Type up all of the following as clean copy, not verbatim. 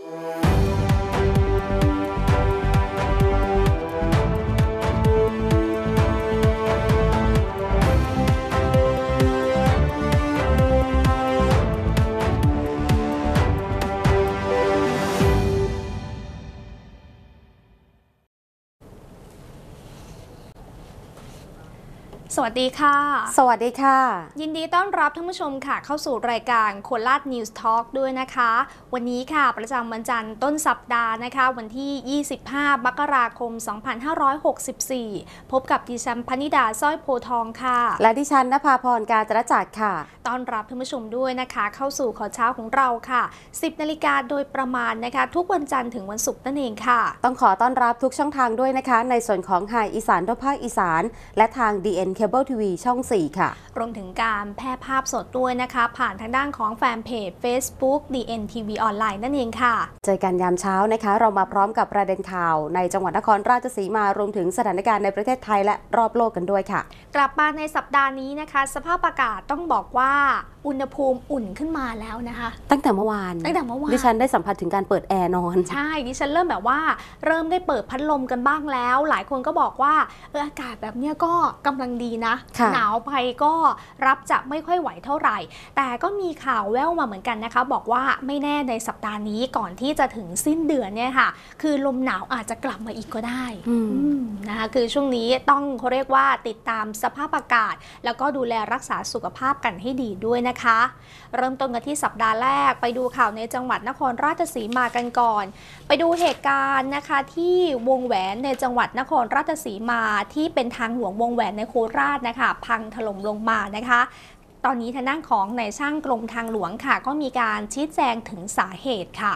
สวัสดีค่ะสวัสดีค่ะยินดีต้อนรับท่านผู้ชมค่ะเข้าสู่รายการโคราชนิวส์ทอล์กด้วยนะคะวันนี้ค่ะประจำวันจันทร์ต้นสัปดาห์นะคะวันที่25มกราคม2564พบกับดิฉันพนิดาสร้อยโพทองค่ะและดิฉันณภาพร กาญจนจักรค่ะต้อนรับท่านผู้ชมด้วยนะคะเข้าสู่ข่าวเช้าของเราค่ะ10 นาฬิกาโดยประมาณนะคะทุกวันจันทร์ถึงวันศุกร์นั่นเองค่ะต้องขอต้อนรับทุกช่องทางด้วยนะคะในส่วนของไฮอีสานทั่วภาคอีสานและทาง DN Cable TV ช่อง 4 ค่ะรวมถึงการแพร่ภาพสดด้วยนะคะผ่านทางด้านของแฟนเพจ Facebook DN TV ออนไลน์นั่นเองค่ะเจอกันยามเช้านะคะเรามาพร้อมกับประเด็นข่าวในจังหวัดนครราชสีมารวมถึงสถานการณ์ในประเทศไทยและรอบโลกกันด้วยค่ะกลับมาในสัปดาห์นี้นะคะสภาพอากาศต้องบอกว่าอุณหภูมิอุ่นขึ้นมาแล้วนะคะตั้งแต่เมื่อวานดิฉันได้สัมผัสถึงการเปิดแอร์นอนใช่ดิฉันเริ่มแบบว่าเริ่มได้เปิดพัดลมกันบ้างแล้วหลายคนก็บอกว่าอากาศแบบนี้ก็กำลังดีนะหนาวไปก็รับจะไม่ค่อยไหวเท่าไหร่แต่ก็มีข่าวแว่วมาเหมือนกันนะคะบอกว่าไม่แน่ในสัปดาห์นี้ก่อนที่จะถึงสิ้นเดือนเนี่ยค่ะคือลมหนาวอาจจะกลับมาอีกก็ได้นะคะคือช่วงนี้ต้องเขาเรียกว่าติดตามสภาพอากาศแล้วก็ดูแลรักษาสุขภาพกันให้ดีด้วยนะคะเริ่มต้นกันที่สัปดาห์แรกไปดูข่าวในจังหวัดนครราชสีมากันก่อนไปดูเหตุการณ์นะคะที่วงแหวนในจังหวัดนครราชสีมาที่เป็นทางหลวงวงแหวนในโคราชนะคะพังถล่มลงมานะคะตอนนี้ทางด้านของนายช่างกรมทางหลวงค่ะก็มีการชี้แจงถึงสาเหตุค่ะ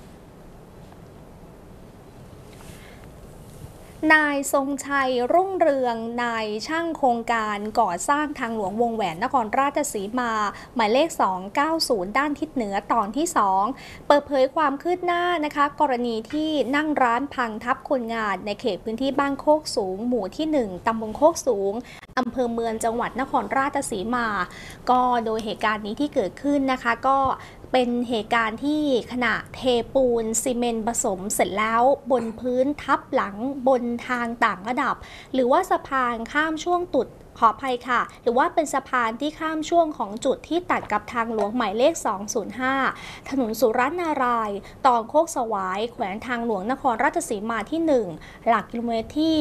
นายทรงชัยรุ่งเรืองนายช่างโครงการก่อสร้างทางหลวงวงแหวนนครราชสีมาหมายเลข290ด้านทิศเหนือตอนที่2เปิดเผยความคืบหน้านะคะกรณีที่นั่งร้านพังทับคนงานในเขตพื้นที่บ้านโคกสูงหมู่ที่1ตำบลโคกสูงอำเภอเมืองจังหวัดนครราชสีมาก็โดยเหตุการณ์นี้ที่เกิดขึ้นนะคะก็เป็นเหตุการณ์ที่ขณะเทปูนซีเมนต์ผสมเสร็จแล้วบนพื้นทับหลังบนทางต่างระดับหรือว่าสะพานข้ามช่วงตุดขออภัยค่ะหรือว่าเป็นสะพานที่ข้ามช่วงของจุดที่ตัดกับทางหลวงหมายเลข205ถนนสุรนารายณ์ตอนโคกสวายแขวงทางหลวงนครราชสีมาที่1หลักกิโลเมตรที่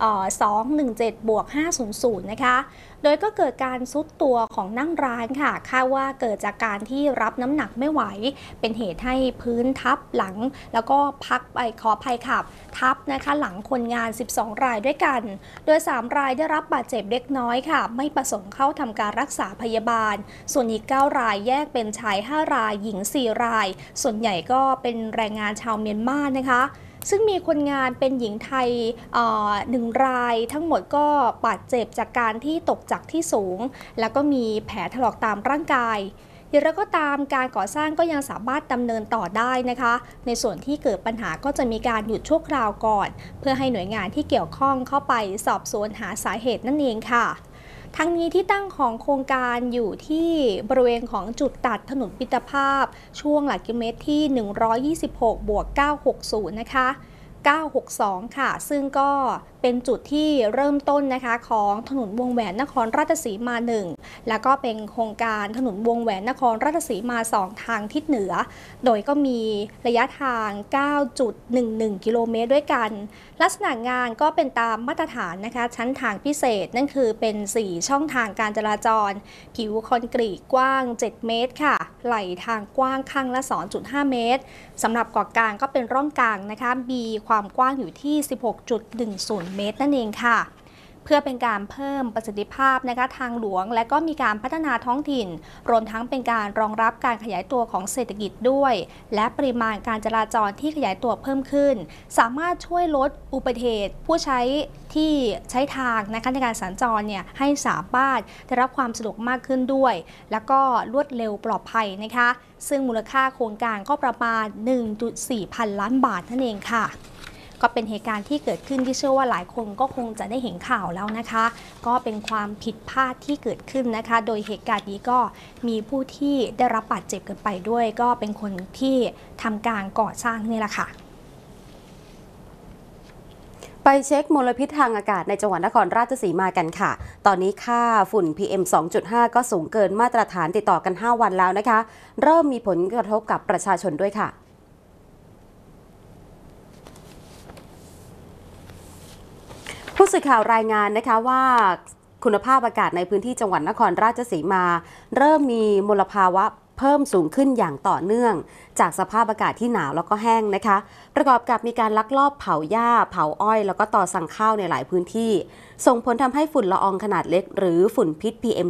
217+500นะคะโดยก็เกิดการซุดตัวของนั่งร้านค่ะคาดว่าเกิดจากการที่รับน้ำหนักไม่ไหวเป็นเหตุให้พื้นทับหลังแล้วก็พักไปขออภัยค่ะทับนะคะหลังคนงาน12รายด้วยกันโดย3รายได้รับบาดเจ็บเล็กน้อยค่ะไม่ประสงค์เข้าทำการรักษาพยาบาลส่วนอีก9รายแยกเป็นชาย5รายหญิง4รายส่วนใหญ่ก็เป็นแรงงานชาวเมียนมานะคะซึ่งมีคนงานเป็นหญิงไทย1รายทั้งหมดก็บาดเจ็บจากการที่ตกจากที่สูงแล้วก็มีแผลถลอกตามร่างกายอย่างไรก็ตามการก่อสร้างก็ยังสามารถดำเนินต่อได้นะคะในส่วนที่เกิดปัญหาก็จะมีการหยุดชั่วคราวก่อนเพื่อให้หน่วยงานที่เกี่ยวข้องเข้าไปสอบสวนหาสาเหตุนั่นเองค่ะทั้งนี้ที่ตั้งของโครงการอยู่ที่บริเวณของจุดตัดถนนมิตรภาพช่วงหลักกิโลเมตรที่126+960นะคะ962ค่ะซึ่งก็เป็นจุดที่เริ่มต้นนะคะของถนนวงแหวนนครราชสีมา1แล้วก็เป็นโครงการถนนวงแหวนนครราชสีมา2ทางทิศเหนือโดยก็มีระยะทาง 9.11 กิโลเมตรด้วยกันลักษณะงานก็เป็นตามมาตรฐานนะคะชั้นทางพิเศษนั่นคือเป็น4ช่องทางการจราจรผิวคอนกรีตกว้าง7เมตรค่ะไหล่ทางกว้างข้างละ 2.5 เมตรสำหรับเกาะกลางก็เป็นร่องกลางนะคะมีความกว้างอยู่ที่ 16.10 เมตรนั่นเองค่ะเพื่อเป็นการเพิ่มประสิทธิภาพนะคะทางหลวงและก็มีการพัฒนาท้องถิ่นรวมทั้งเป็นการรองรับการขยายตัวของเศรษฐกิจด้วยและปริมาณการจราจรที่ขยายตัวเพิ่มขึ้นสามารถช่วยลดอุบัติเหตุผู้ใช้ที่ใช้ทางนะคะในการสัญจรเนี่ยให้สามารถได้รับความสะดวกมากขึ้นด้วยแล้วก็รวดเร็วปลอดภัยนะคะซึ่งมูลค่าโครงการก็ประมาณ 1.4 พันล้านบาทนั่นเองค่ะก็เป็นเหตุการณ์ที่เกิดขึ้นที่เชื่อว่าหลายคนก็คงจะได้เห็นข่าวแล้วนะคะก็เป็นความผิดพลาดที่เกิดขึ้นนะคะโดยเหตุการณ์นี้ก็มีผู้ที่ได้รับบาดเจ็บกันไปด้วยก็เป็นคนที่ทำการก่อสร้างนี่แหละค่ะไปเช็คมลพิษทางอากาศในจังหวัดนครราชสีมากันค่ะ ตอนนี้ค่าฝุ่น PM 2.5 ก็สูงเกินมาตรฐานติดต่อกัน 5 วันแล้วนะคะ เริ่มมีผลกระทบกับประชาชนด้วยค่ะ ผู้สื่อข่าวรายงานนะคะว่าคุณภาพอากาศในพื้นที่จังหวัดนครราชสีมา เริ่มมีมลภาวะเพิ่มสูงขึ้นอย่างต่อเนื่องจากสภาพอากาศที่หนาวแล้วก็แห้งนะคะประกอบกับมีการลักลอบเผาหญ้าเผาอ้อยแล้วก็ต่อสั่งข้าวในหลายพื้นที่ส่งผลทำให้ฝุ่นละอองขนาดเล็กหรือฝุ่นพิษ PM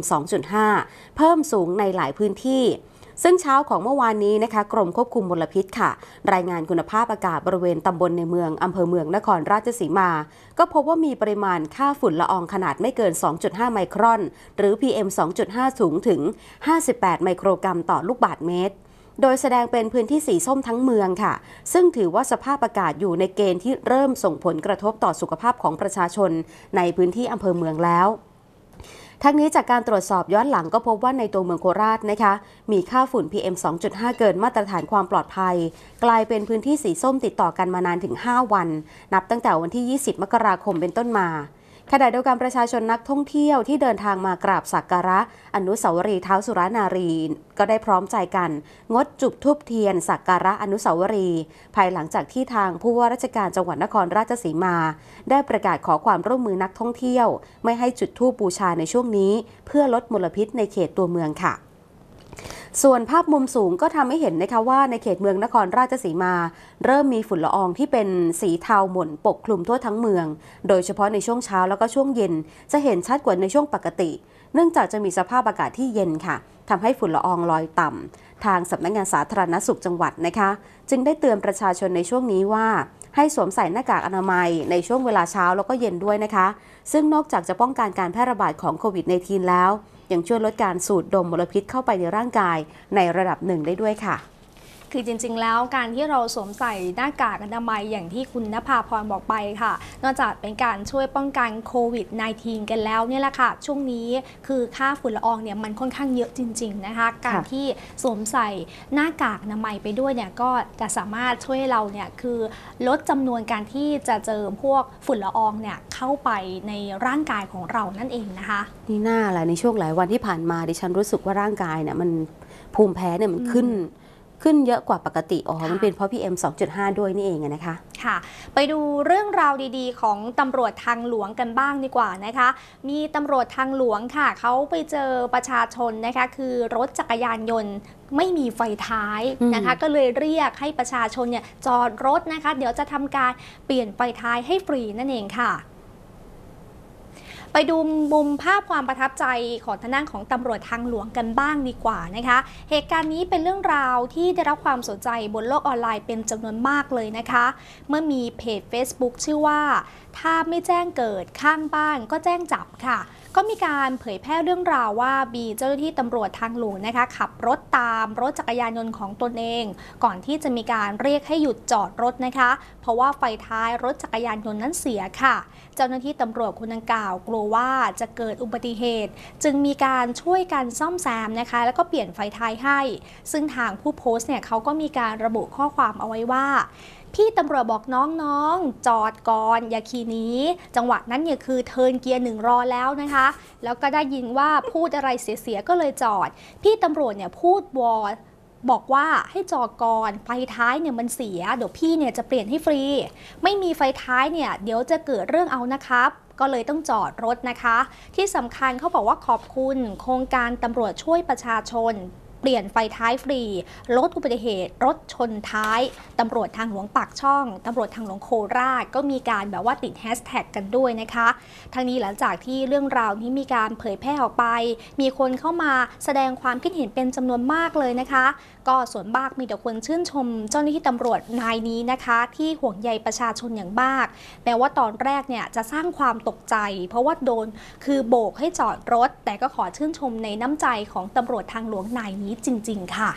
2.5 เพิ่มสูงในหลายพื้นที่ซึ่งเช้าของเมื่อวานนี้นะคะกรมควบคุมมลพิษค่ะรายงานคุณภาพอากาศบริเวณตำบลในเมืองอำเภอเมืองนครราชสีมาก็พบว่ามีปริมาณค่าฝุ่นละอองขนาดไม่เกิน 2.5 ไมครอนหรือ PM 2.5 สูงถึง 58 ไมโครกรัมต่อลูกบาศก์เมตรโดยแสดงเป็นพื้นที่สีส้มทั้งเมืองค่ะซึ่งถือว่าสภาพอากาศอยู่ในเกณฑ์ที่เริ่มส่งผลกระทบต่อสุขภาพของประชาชนในพื้นที่อำเภอเมืองแล้วทั้งนี้จากการตรวจสอบย้อนหลังก็พบว่าในตัวเมืองโคราชนะคะมีค่าฝุ่น PM 2.5 เกินมาตรฐานความปลอดภัยกลายเป็นพื้นที่สีส้มติดต่อกันมานานถึง 5 วันนับตั้งแต่วันที่ 20 มกราคมเป็นต้นมาขณะเดียวกันประชาชนนักท่องเที่ยวที่เดินทางมากราบสักการะอนุสาวรีย์ท้าวสุรนารีก็ได้พร้อมใจกันงดจุดธูปเทียนสักการะอนุสาวรีย์ภายหลังจากที่ทางผู้ว่าราชการจังหวัดนครราชสีมาได้ประกาศขอความร่วมมือนักท่องเที่ยวไม่ให้จุดธูปบูชาในช่วงนี้เพื่อลดมลพิษในเขตตัวเมืองค่ะส่วนภาพมุมสูงก็ทำให้เห็นนะคะว่าในเขตเมืองนครราชสีมาเริ่มมีฝุ่นละอองที่เป็นสีเทาหม่นปกคลุมทั่วทั้งเมืองโดยเฉพาะในช่วงเช้าแล้วก็ช่วงเย็นจะเห็นชัดกว่าในช่วงปกติเนื่องจากจะมีสภาพอากาศที่เย็นค่ะทำให้ฝุ่นละอองลอยต่ำทางสำนักงานสาธารณสุขจังหวัดนะคะจึงได้เตือนประชาชนในช่วงนี้ว่าให้สวมใส่หน้ากากอนามัยในช่วงเวลาเช้าแล้วก็เย็นด้วยนะคะซึ่งนอกจากจะป้องกันการแพร่ระบาดของโควิด -19 แล้วยังช่วยลดการสูดดมมลพิษเข้าไปในร่างกายในระดับหนึ่งได้ด้วยค่ะคือจริงๆแล้วการที่เราสวมใส่หน้ากากอนามัยอย่างที่คุณณภาพรบอกไปค่ะนอกจากเป็นการช่วยป้องกันโควิด -19 กันแล้วเนี่ยแหละค่ะช่วงนี้คือค่าฝุ่นละอองเนี่ยมันค่อนข้างเยอะจริงๆนะคะการที่สวมใส่หน้ากากอนามัยไปด้วยเนี่ยก็จะสามารถช่วยเราเนี่ยคือลดจำนวนการที่จะเจอพวกฝุ่นละอองเนี่ยเข้าไปในร่างกายของเรานั่นเองนะคะนี่น่าแหละในช่วงหลายวันที่ผ่านมาดิฉันรู้สึกว่าร่างกายเนี่ยมันภูมิแพ้เนี่ยมันขึ้นเยอะกว่าปกติมันเป็นเพราะ PM 2.5 ด้วยนี่เองนะคะค่ะไปดูเรื่องราวดีๆของตำรวจทางหลวงกันบ้างดีกว่านะคะมีตำรวจทางหลวงค่ะเขาไปเจอประชาชนนะคะคือรถจักรยานยนต์ไม่มีไฟท้ายนะคะก็เลยเรียกให้ประชาชนเนี่ยจอดรถนะคะเดี๋ยวจะทำการเปลี่ยนไฟท้ายให้ฟรีนั่นเองค่ะไปดูมุมภาพความประทับใจของทางด้านของตำรวจทางหลวงกันบ้างดีกว่านะคะเหตุการณ์นี้เป็นเรื่องราวที่ได้รับความสนใจบนโลกออนไลน์เป็นจำนวนมากเลยนะคะเมื่อมีเพจ Facebook ชื่อว่าถ้าไม่แจ้งเกิดข้างบ้านก็แจ้งจับค่ะก็มีการเผยแพร่เรื่องราวว่ามีเจ้าหน้าที่ตำรวจทางหลวงนะคะขับรถตามรถจักรยานยนต์ของตนเองก่อนที่จะมีการเรียกให้หยุดจอดรถนะคะเพราะว่าไฟท้ายรถจักรยานยนต์นั้นเสียค่ะเจ้าหน้าที่ตำรวจคนดังกล่าวกลัวว่าจะเกิดอุบัติเหตุจึงมีการช่วยกันซ่อมแซมนะคะแล้วก็เปลี่ยนไฟท้ายให้ซึ่งทางผู้โพสต์เนี่ยเขาก็มีการระบุข้อความเอาไว้ว่าพี่ตำรวจบอกน้องๆจอดก่อนอย่าขี่หนีจังหวะนั้นเนี่ยคือเทิร์นเกียร์1รอแล้วนะคะแล้วก็ได้ยินว่าพูดอะไรเสียๆก็เลยจอดพี่ตำรวจเนี่ยพูดบอกว่าให้จอดก่อนไฟท้ายเนี่ยมันเสียเดี๋ยวพี่เนี่ยจะเปลี่ยนให้ฟรีไม่มีไฟท้ายเนี่ยเดี๋ยวจะเกิดเรื่องเอานะครับก็เลยต้องจอดรถนะคะที่สำคัญเขาบอกว่าขอบคุณโครงการตำรวจช่วยประชาชนเปลี่ยนไฟท้ายฟรีลดอุบัติเหตุรถชนท้ายตำรวจทางหลวงปากช่องตำรวจทางหลวงโคราชก็มีการแบบว่าติดแฮชแท็กกันด้วยนะคะทั้งนี้หลังจากที่เรื่องราวนี้มีการเผยแพร่ออกไปมีคนเข้ามาแสดงความคิดเห็นเป็นจำนวนมากเลยนะคะก็ส่วนมากมีแต่คนชื่นชมเจ้าหน้าที่ตำรวจนายนี้นะคะที่ห่วงใยประชาชนอย่างมากแม้ว่าตอนแรกเนี่ยจะสร้างความตกใจเพราะว่าโดนคือโบกให้จอดรถแต่ก็ขอชื่นชมในน้ำใจของตำรวจทางหลวงนายนี้จริงๆค่ะ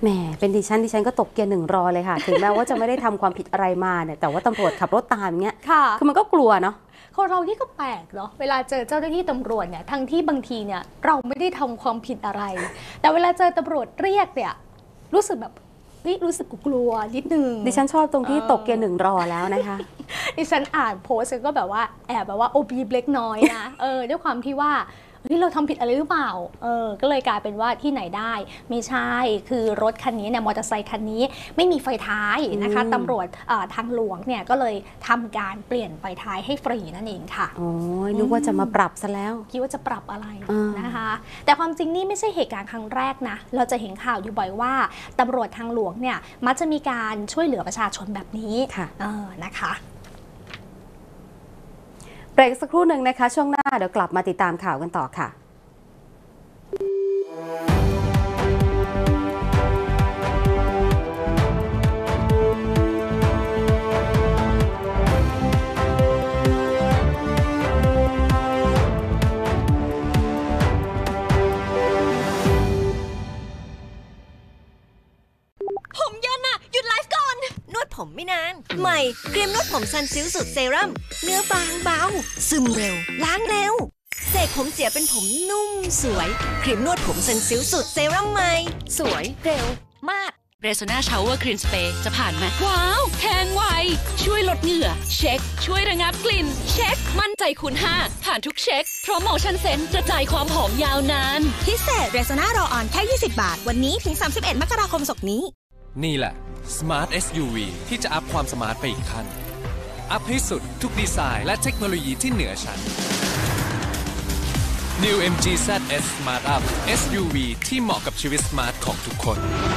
แหมเป็นดิฉันก็ตกเกียร์1 รอเลยค่ะ ถึงแม้ว่าจะไม่ได้ทำความผิดอะไรมาเนี่ยแต่ว่าตำรวจขับรถตามอย่างเงี้ยคือมันก็กลัวเนาะคนเรานี่ก็แปลกเนาะเวลาเจอเจ้าหน้าที่ตำรวจเนี่ยทั้งที่บางทีเนี่ยเราไม่ได้ทำความผิดอะไรแต่เวลาเจอตำรวจเรียกเนี่ยรู้สึกแบบรู้สึกกลัวนิดนึงดิฉันชอบตรงที่ตกเกียร์1 รอแล้วนะคะดิฉันอ่านโพสต์ก็แบบว่าแอบแบบว่าโอบีเล็กน้อยนะด้วยความที่ว่าเราทำผิดอะไรหรือเปล่าก็เลยกลายเป็นว่าที่ไหนได้ไม่ใช่คือรถคันนี้เนี่ยมอเตอร์ไซค์คันนี้ไม่มีไฟท้ายนะคะตำรวจทางหลวงเนี่ยก็เลยทำการเปลี่ยนไฟท้ายให้ฟรีนั่นเองค่ะโอ้ยนึกว่าจะมาปรับซะแล้วคิดว่าจะปรับอะไรนะคะแต่ความจริงนี่ไม่ใช่เหตุการณ์ครั้งแรกนะเราจะเห็นข่าวอยู่บ่อยว่าตำรวจทางหลวงเนี่ยมักจะมีการช่วยเหลือประชาชนแบบนี้นะคะเบรกสักครู่หนึ่งนะคะช่วงหน้าเดี๋ยวกลับมาติดตามข่าวกันต่อค่ะผมเยินน่ะหยุดไลฟ์ก่อนนวดผมไม่นานใหม่ครีมนวดผมซันซิลสูตรเซรั่มเนื้อบางเบาซึมเร็วล้างเร็วเสกผมเสียเป็นผมนุ่มสวยครีมนวดผมซันซิลสูตรเซรั่มใหม่สวยเร็วมากเรโซนาชาวเวอร์คลีนสเปรย์จะผ่านไหมว้าวแข็งไวช่วยลดเหงื่อเช็คช่วยระงับกลิ่นเช็คมั่นใจคูณ5ผ่านทุกเช็คเพราะโมชั่นเซนต์กระจายความหอมยาวนานพิเศษเรโซนารอออนแค่20 บาทวันนี้ถึง31 มกราคมศกนี้นี่แหละ Smart SUV ที่จะอัพความสมาร์ทไปอีกขั้นอัพให้สุดทุกดีไซน์และเทคโนโลยีที่เหนือชั้น New MG ZS Smart Up SUV ที่เหมาะกับชีวิตสมาร์ทของทุกคน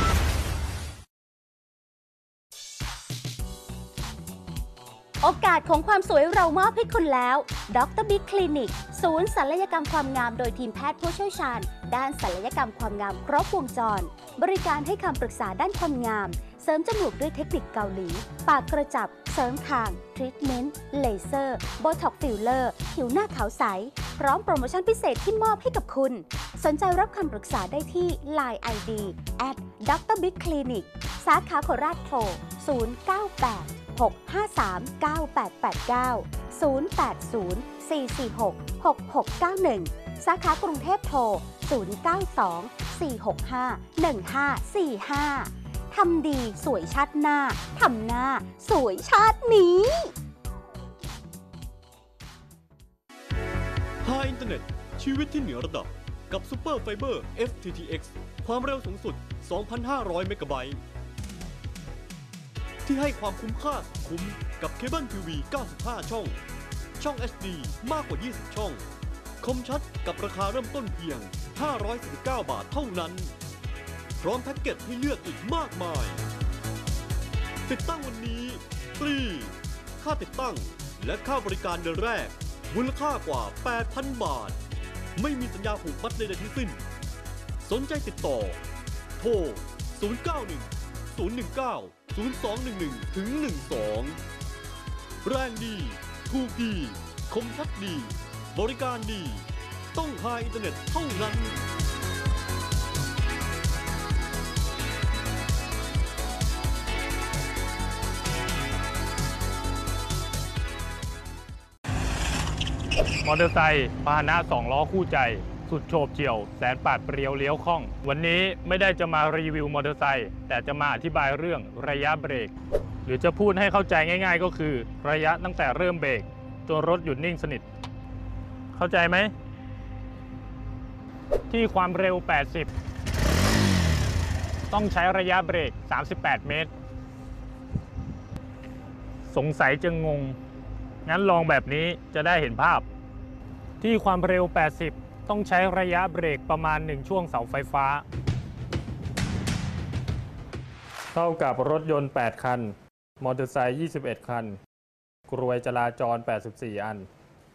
โอกาสของความสวยเรามอบให้คุณแล้วดรบิ๊กคลินิกศูนย์ศัลยกรรมความงามโดยทีมแพทย์ผู้เชี่ยวชาญด้านศัลยกรรมความงามครบวงจรบริการให้คำปรึกษาด้านความงามเสริมจมูกด้วยเทคนิคเกาหลีปากกระจับเสริมคางทรีทเมนต์เลเซอร์โบท็อกฟิลเลอร์ผิวหน้าขาวใสพร้อมโปรโมชั่นพิเศษที่มอบให้กับคุณสนใจรับคำปรึกษาได้ที่ Line ID @drbigclinic สาขาโคราชโทร098 6539889 080 446 6691 สาขากรุงเทพโทร092 465 1545 ทำดีสวยชาติหน้า ทำหน้าสวยชาตินี้ High Internet ชีวิตที่เหนือระดับกับ Super Fiber FTTX ความเร็วสูงสุด 2,500 เมกะไบต์ที่ให้ความคุ้มค่าคุ้มกับเคเบิลทีวี 95 ช่อง ช่อง HD มากกว่า 20 ช่อง คมชัดกับราคาเริ่มต้นเพียง 519 บาทเท่านั้น พร้อมแพ็กเกจให้เลือกอีกมากมาย ติดตั้งวันนี้ฟรี ค่าติดตั้งและค่าบริการเดือนแรกมูลค่ากว่า 8,000 บาท ไม่มีสัญญาผูกมัดใดๆทั้งสิ้น สนใจติดต่อ โทร 091 019 0211 ถึง 12 แรงดีถูกดีคมชัดดี บริการดี ต้องไฮอินเทอร์เน็ตเท่านั้นมอเตอร์ไซค์พาหนะ2 ล้อคู่ใจสุดโฉบเฉี่ยวแสนปาดเปรียวเลี้ยวคล่องวันนี้ไม่ได้จะมารีวิวมอเตอร์ไซค์แต่จะมาอธิบายเรื่องระยะเบรกหรือจะพูดให้เข้าใจง่ายๆก็คือระยะตั้งแต่เริ่มเบรกจนรถหยุดนิ่งสนิทเข้าใจไหมที่ความเร็ว80ต้องใช้ระยะเบรก38 เมตรสงสัยจะงงงั้นลองแบบนี้จะได้เห็นภาพที่ความเร็ว80ต้องใช้ระยะเบรกประมาณ1ช่วงเสาไฟฟ้าเท่ากับรถยนต์8คันมอเตอร์ไซค์21คันกรวยจราจร84อัน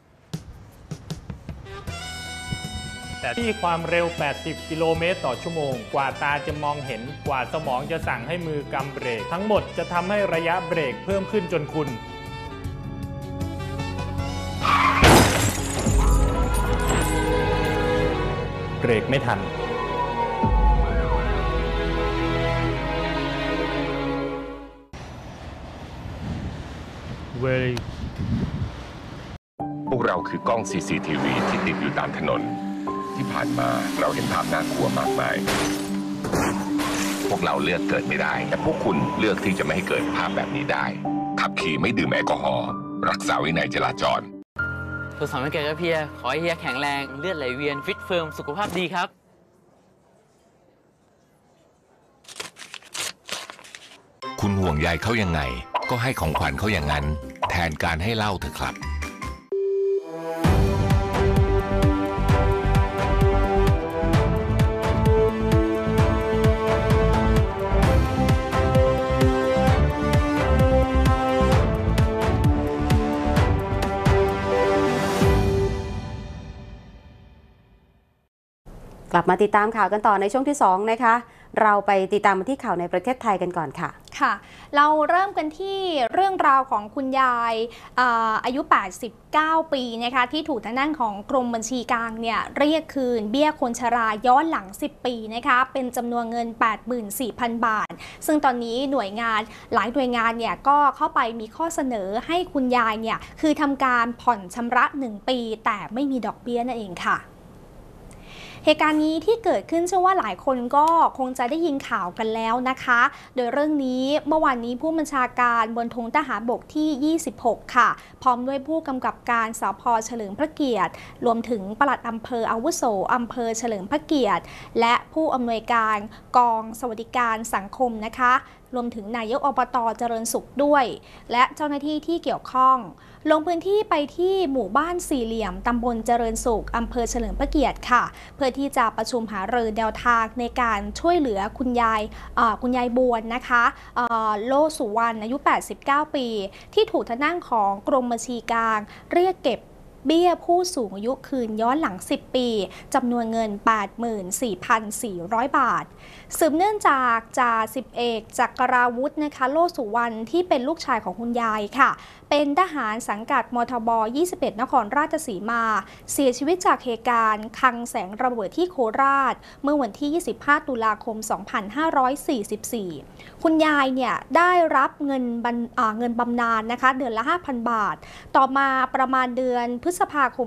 แต่ที่ความเร็ว80กิโลเมตรต่อชั่วโมงกว่าตาจะมองเห็นกว่าสมองจะสั่งให้มือกำเบรกทั้งหมดจะทำให้ระยะเบรกเพิ่มขึ้นจนคุณเบรกไม่ทัน very พวกเราคือกล้อง CCTV ที่ติดอยู่ตามถนนที่ผ่านมาเราเห็นภาพน่ากลัวมากมายพวกเราเลือกเกิดไม่ได้แต่พวกคุณเลือกที่จะไม่ให้เกิดภาพแบบนี้ได้ขับขี่ไม่ดื่มแอลกอฮอล์รักษาวินัยจราจรสุขสันต์วันเกิดครับเฮียขอให้เฮียแข็งแรงเลือดไหลเวียนฟิตเฟิร์มสุขภาพดีครับคุณห่วงใยเขายังไงก็ให้ของขวัญเขาอย่างนั้นแทนการให้เล่าเถอะครับกลับมาติดตามข่าวกันต่อในช่วงที่2นะคะเราไปติดตามที่ข่าวในประเทศไทยกันก่อนค่ะค่ะเราเริ่มกันที่เรื่องราวของคุณยายอายุ 89 ปีนะคะที่ถูกทางด้านของกรมบัญชีกลางเนี่ยเรียกคืนเบี้ยคนชราย้อนหลัง10 ปีนะคะเป็นจำนวนเงิน 84,000 บาทซึ่งตอนนี้หน่วยงานหลายหน่วยงานเนี่ยก็เข้าไปมีข้อเสนอให้คุณยายเนี่ยคือทำการผ่อนชำระ1 ปีแต่ไม่มีดอกเบี้ยนั่นเองค่ะเหตุการณ์นี้ที่เกิดขึ้นเชื่อว่าหลายคนก็คงจะได้ยินข่าวกันแล้วนะคะโดยเรื่องนี้เมื่อวานนี้ผู้บัญชาการบนธงทหารบกที่ 26 ค่ะพร้อมด้วยผู้กำกับการสภ.เฉลิมพระเกียรติรวมถึงปลัดอำเภออาวุโสอำเภอเฉลิมพระเกียรติและผู้อำนวยการกองสวัสดิการสังคมนะคะรวมถึงนายกอบต.เจริญสุขด้วยและเจ้าหน้าที่ที่เกี่ยวข้องลงพื้นที่ไปที่หมู่บ้านสี่เหลี่ยมตำบลเจริญสุขอำเภอเฉลิมพระเกียรติค่ะเพื่อที่จะประชุมหารือแนวทางในการช่วยเหลือคุณยายบวนนะคะโลสุวรรณอายุ 89 ปีที่ถูกทางด้านของกรมบัญชีกลางเรียกเก็บเบี้ยผู้สูงอายุคืนย้อนหลัง10 ปีจำนวนเงิน 84,400 บาทสืบเนื่องจากจ่าสิบเอกจักราวุธนะคะโลสุวรรณที่เป็นลูกชายของคุณยายค่ะเป็นทหารสังกัดมทบ 21 นครราชสีมาเสียชีวิตจากเหตุการณ์คลังแสงระเบิดที่โคราชเมื่อวันที่ 25 ตุลาคม 2544 คุณยายเนี่ยได้รับเงินบำนาญนะคะเดือนละ 5,000 บาทต่อมาประมาณเดือนพฤษภาคม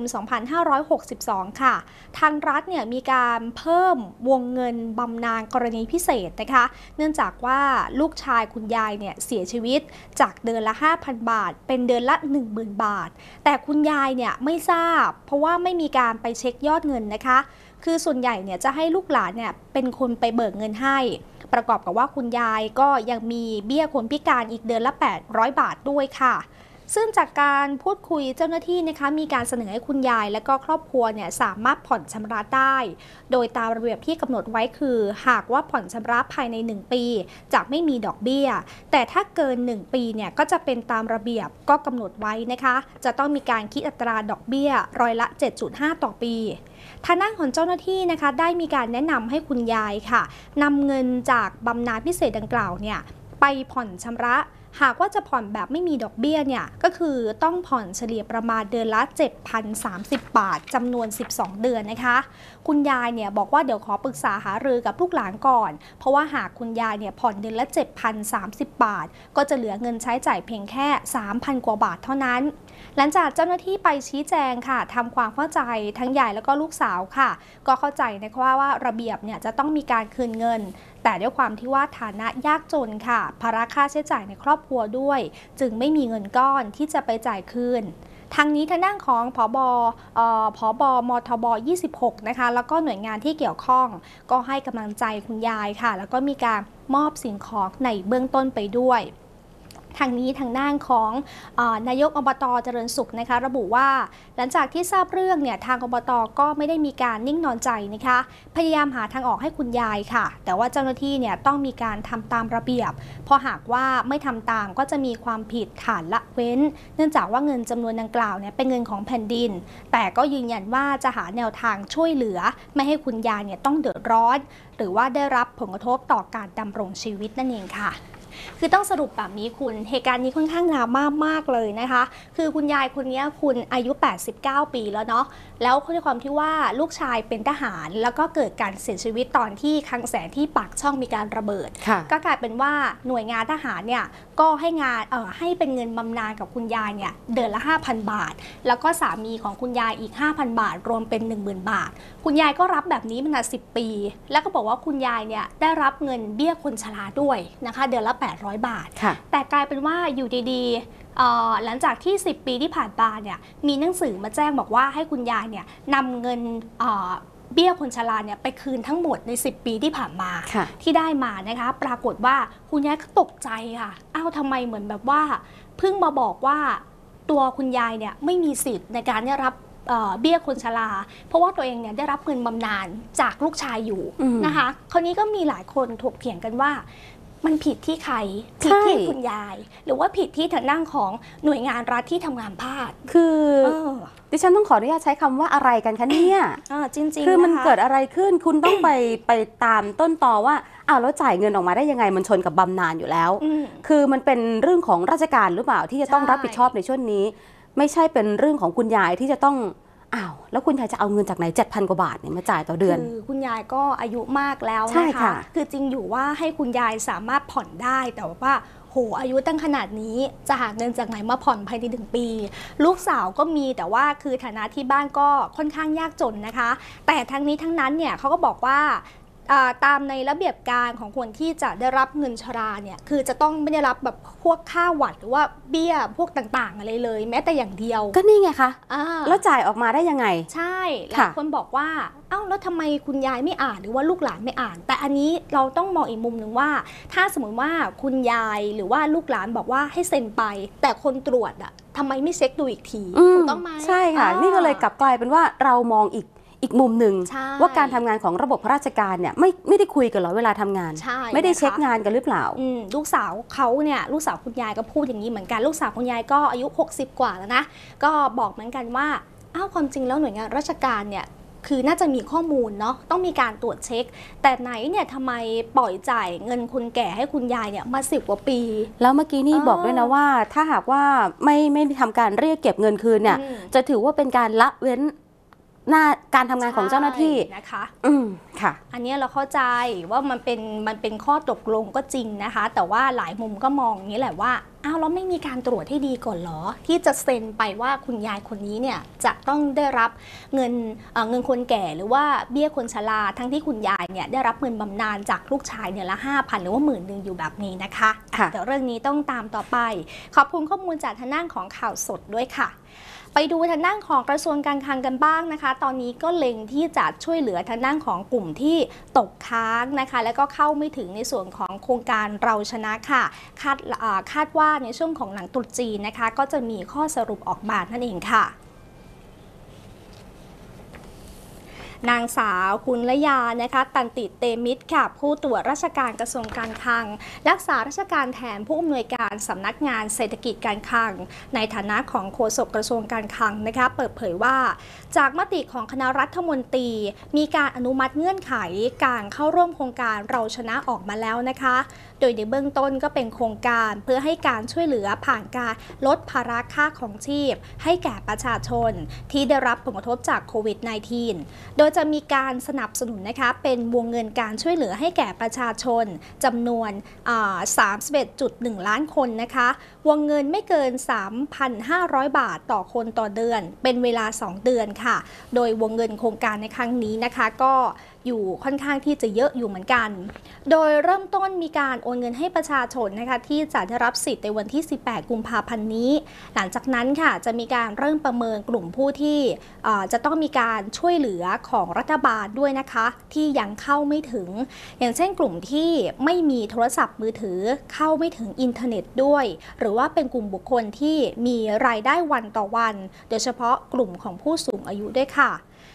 2562 ค่ะทางรัฐเนี่ยมีการเพิ่มวงเงินบำนาญกรณีพิเศษนะคะเนื่องจากว่าลูกชายคุณยายเนี่ยเสียชีวิตจากเดือนละ 5,000 บาทเป็นเดือนละ 10,000 บาทแต่คุณยายเนี่ยไม่ทราบเพราะว่าไม่มีการไปเช็คยอดเงินนะคะคือส่วนใหญ่เนี่ยจะให้ลูกหลานเนี่ยเป็นคนไปเบิกเงินให้ประกอบกับว่าคุณยายก็ยังมีเบี้ยคนพิการอีกเดือนละ 800 บาทด้วยค่ะซึ่งจากการพูดคุยเจ้าหน้าที่นะคะมีการเสนอให้คุณยายและก็ครอบครัวเนี่ยสามารถผ่อนชำระได้โดยตามระเบียบที่กำหนดไว้คือหากว่าผ่อนชำระภายใน1 ปีจะไม่มีดอกเบี้ยแต่ถ้าเกิน1 ปีเนี่ยก็จะเป็นตามระเบียบก็กำหนดไว้นะคะจะต้องมีการคิดอัตราดอกเบี้ยร้อยละ 7.5 ต่อปีทางด้านของเจ้าหน้าที่นะคะได้มีการแนะนำให้คุณยายค่ะนำเงินจากบำนาญพิเศษดังกล่าวเนี่ยไปผ่อนชำระหากว่าจะผ่อนแบบไม่มีดอกเบี้ยเนี่ยก็คือต้องผ่อนเฉลี่ยประมาณเดือนละ 7,030 บาทจำนวน 12 เดือนนะคะคุณยายเนี่ยบอกว่าเดี๋ยวขอปรึกษาหารือกับลูกหลานก่อนเพราะว่าหากคุณยายเนี่ยผ่อนเดือนละ 7,030 บาทก็จะเหลือเงินใช้จ่ายเพียงแค่ 3,000 กว่าบาทเท่านั้นหลังจากเจ้าหน้าที่ไปชี้แจงค่ะทำความเข้าใจทั้งยายแล้วก็ลูกสาวค่ะก็เข้าใจนะคะว่าระเบียบเนี่ยจะต้องมีการคืนเงินแต่ด้วยความที่ว่าฐานะยากจนค่ะภาระค่าใช้จ่ายในครอบครัวด้วยจึงไม่มีเงินก้อนที่จะไปจ่ายคืนทางนี้ทางด้านของผบ.มทบ 26 นะคะแล้วก็หน่วยงานที่เกี่ยวข้องก็ให้กำลังใจคุณยายค่ะแล้วก็มีการมอบสิ่งของในเบื้องต้นไปด้วยทางนี้ทางด้านของนายกอบต.เจริญสุขนะคะระบุว่าหลังจากที่ทราบเรื่องเนี่ยทางอบต.ก็ไม่ได้มีการนิ่งนอนใจนะคะพยายามหาทางออกให้คุณยายค่ะแต่ว่าเจ้าหน้าที่เนี่ยต้องมีการทำตามระเบียบเพราะหากว่าไม่ทำตามก็จะมีความผิดฐานละเว้นเนื่องจากว่าเงินจำนวนดังกล่าวเนี่ยเป็นเงินของแผ่นดินแต่ก็ยืนยันว่าจะหาแนวทางช่วยเหลือไม่ให้คุณยายเนี่ยต้องเดือดร้อนหรือว่าได้รับผลกระทบต่อการดำรงชีวิตนั่นเองค่ะคือต้องสรุปแบบนี้คุณเหตุการณ์นี้ค่อนข้างดราม่ามากเลยนะคะคือคุณยายคนนี้คุณอายุ89 ปีแล้วเนาะแล้วด้วยความที่ว่าลูกชายเป็นทหารแล้วก็เกิดการเสียชีวิตตอนที่คลังแสงที่ปากช่องมีการระเบิดก็กลายเป็นว่าหน่วยงานทหารเนี่ยก็ให้เป็นเงินบำนาญกับคุณยายเนี่ยเดือนละ 5,000 บาทแล้วก็สามีของคุณยายอีก 5,000 บาทรวมเป็น 10,000 บาทคุณยายก็รับแบบนี้มานาน10 ปีแล้วก็บอกว่าคุณยายเนี่ยได้รับเงินเบี้ยคนชราด้วยนะคะเดือนละ800 บาทแต่กลายเป็นว่าอยู่ดีๆหลังจากที่10 ปีที่ผ่านมาเนี่ยมีหนังสือมาแจ้งบอกว่าให้คุณยายเนี่ยนำเงินเบี้ยคนชราเนี่ยไปคืนทั้งหมดใน10 ปีที่ผ่านมาที่ได้มานะคะปรากฏว่าคุณยายก็ตกใจค่ะอ้าวทำไมเหมือนแบบว่าเพิ่งมาบอกว่าตัวคุณยายเนี่ยไม่มีสิทธิ์ในการได้รับเบี้ยคนชราเพราะว่าตัวเองเนี่ยได้รับเงินบำนาญจากลูกชายอยู่นะคะคราวนี้ก็มีหลายคนถกเถียงกันว่ามันผิดที่ใครผิดที่คุณยายหรือว่าผิดที่ทางด้านของหน่วยงานรัฐที่ทำงานพลาดคือดิฉันต้องขออนุญาตใช้คำว่าอะไรกันคะเนี่ยจริงๆคือมันเกิดอะไรขึ้นคุณต้องไปตามต้นตอว่าแล้วจ่ายเงินออกมาได้ยังไงมันชนกับบำนาญอยู่แล้วคือมันเป็นเรื่องของราชการหรือเปล่าที่จะต้องรับผิดชอบในช่วงนี้ไม่ใช่เป็นเรื่องของคุณยายที่จะต้องแล้วคุณยายจะเอาเงินจากไหน 7,000 กว่าบาทเนี่ยมาจ่ายต่อเดือนคือคุณยายก็อายุมากแล้วนะคะคือจริงอยู่ว่าให้คุณยายสามารถผ่อนได้แต่ว่าโหอายุตั้งขนาดนี้จะหาเงินจากไหนมาผ่อนภายใน1 ปีลูกสาวก็มีแต่ว่าคือฐานะที่บ้านก็ค่อนข้างยากจนนะคะแต่ทั้งนี้ทั้งนั้นเนี่ยเขาก็บอกว่าตามในระเบียบการของคนที่จะได้รับเงินชราเนี่ยคือจะต้องไม่ได้รับแบบพวกค่าหวัดหรือว่าเบี้ยพวกต่างๆอะไรเลยแม้แต่อย่างเดียวก็นี่ไงคะแล้วจ่ายออกมาได้ยังไงใช่หลายคนบอกว่าแล้วทำไมคุณยายไม่อ่านหรือว่าลูกหลานไม่อ่านแต่อันนี้เราต้องมองอีกมุมหนึ่งว่าถ้าสมมติว่าคุณยายหรือว่าลูกหลานบอกว่าให้เซ็นไปแต่คนตรวจทำไมไม่เช็คดูอีกทีถูกต้องไหมใช่ค่ะนี่ก็เลยกลับกลายเป็นว่าเรามองอีกมุมหนึ่งว่าการทำงานของระบบราชการเนี่ยไม่ได้คุยกันหรอเวลาทำงานไม่ได้เช็คงานกันหรือเปล่าลูกสาวเขาเนี่ยลูกสาวคุณยายก็พูดอย่างนี้เหมือนกันลูกสาวคุณยายก็อายุ60 กว่าแล้วนะก็บอกเหมือนกันว่าความจริงแล้วหน่วยงานราชการเนี่ยคือน่าจะมีข้อมูลเนาะต้องมีการตรวจเช็คแต่ไหนเนี่ยทำไมปล่อยจ่ายเงินคนแก่ให้คุณยายเนี่ยมา10 กว่าปีแล้วเมื่อกี้นี่บอกด้วยนะว่าถ้าหากว่าไม่ทำการเรียกเก็บเงินคืนเนี่ยจะถือว่าเป็นการละเว้นหน้าการทำงานของเจ้าหน้าที่นะคะค่ะอันนี้เราเข้าใจว่ามันเป็นข้อตกลงก็จริงนะคะแต่ว่าหลายมุมก็มองอย่างนี้แหละว่าเราไม่มีการตรวจให้ดีก่อนหรอที่จะเซ็นไปว่าคุณยายคนนี้เนี่ยจะต้องได้รับเงินคนแก่หรือว่าเบี้ยคนชราทั้งที่คุณยายเนี่ยได้รับเงินบำนาญจากลูกชายเนี่ยละ 5,000 หรือว่า10,000อยู่แบบนี้นะคะแต่เรื่องนี้ต้องตามต่อไปขอบคุณข้อมูลจากทางด้านของข่าวสดด้วยค่ะไปดูทางด้านของกระทรวงการคลังกันบ้างนะคะตอนนี้ก็เล็งที่จะช่วยเหลือทางด้านของกลุ่มที่ตกค้างนะคะแล้วก็เข้าไม่ถึงในส่วนของโครงการเราชนะค่ะคาดว่าในช่วงของหลังตรุษจีนนะคะก็จะมีข้อสรุปออกมานั่นเองค่ะนางสาวกุลยานะคะตันติเตมิตรค่ะผู้ตรวจราชการกระทรวงการคลังรักษาราชการแทนผู้อำนวยการสำนักงานเศรษฐกิจการคลังในฐานะของโฆษกกระทรวงการคลังนะคะเปิดเผยว่าจากมติของคณะรัฐมนตรีมีการอนุมัติเงื่อนไขการเข้าร่วมโครงการเราชนะออกมาแล้วนะคะโดยในเบื้องต้นก็เป็นโครงการเพื่อให้การช่วยเหลือผ่านการลดภาระค่าของชีพให้แก่ประชาชนที่ได้รับผลกระทบจากโควิด -19 โดยจะมีการสนับสนุนนะคะเป็นวงเงินการช่วยเหลือให้แก่ประชาชนจำนวน 31.1 ล้านคนนะคะวงเงินไม่เกิน 3,500 บาทต่อคนต่อเดือนเป็นเวลา2 เดือนค่ะโดยวงเงินโครงการในครั้งนี้นะคะก็อยู่ค่อนข้างที่จะเยอะอยู่เหมือนกันโดยเริ่มต้นมีการโอนเงินให้ประชาชนนะคะที่จะได้รับสิทธิ์ในวันที่ 18 กุมภาพันธ์นี้หลังจากนั้นค่ะจะมีการเริ่มประเมินกลุ่มผู้ที่จะต้องมีการช่วยเหลือของรัฐบาลด้วยนะคะที่ยังเข้าไม่ถึงอย่างเช่นกลุ่มที่ไม่มีโทรศัพท์มือถือเข้าไม่ถึงอินเทอร์เน็ตด้วยหรือว่าเป็นกลุ่มบุคคลที่มีรายได้วันต่อวันโดยเฉพาะกลุ่มของผู้สูงอายุด้วยค่ะ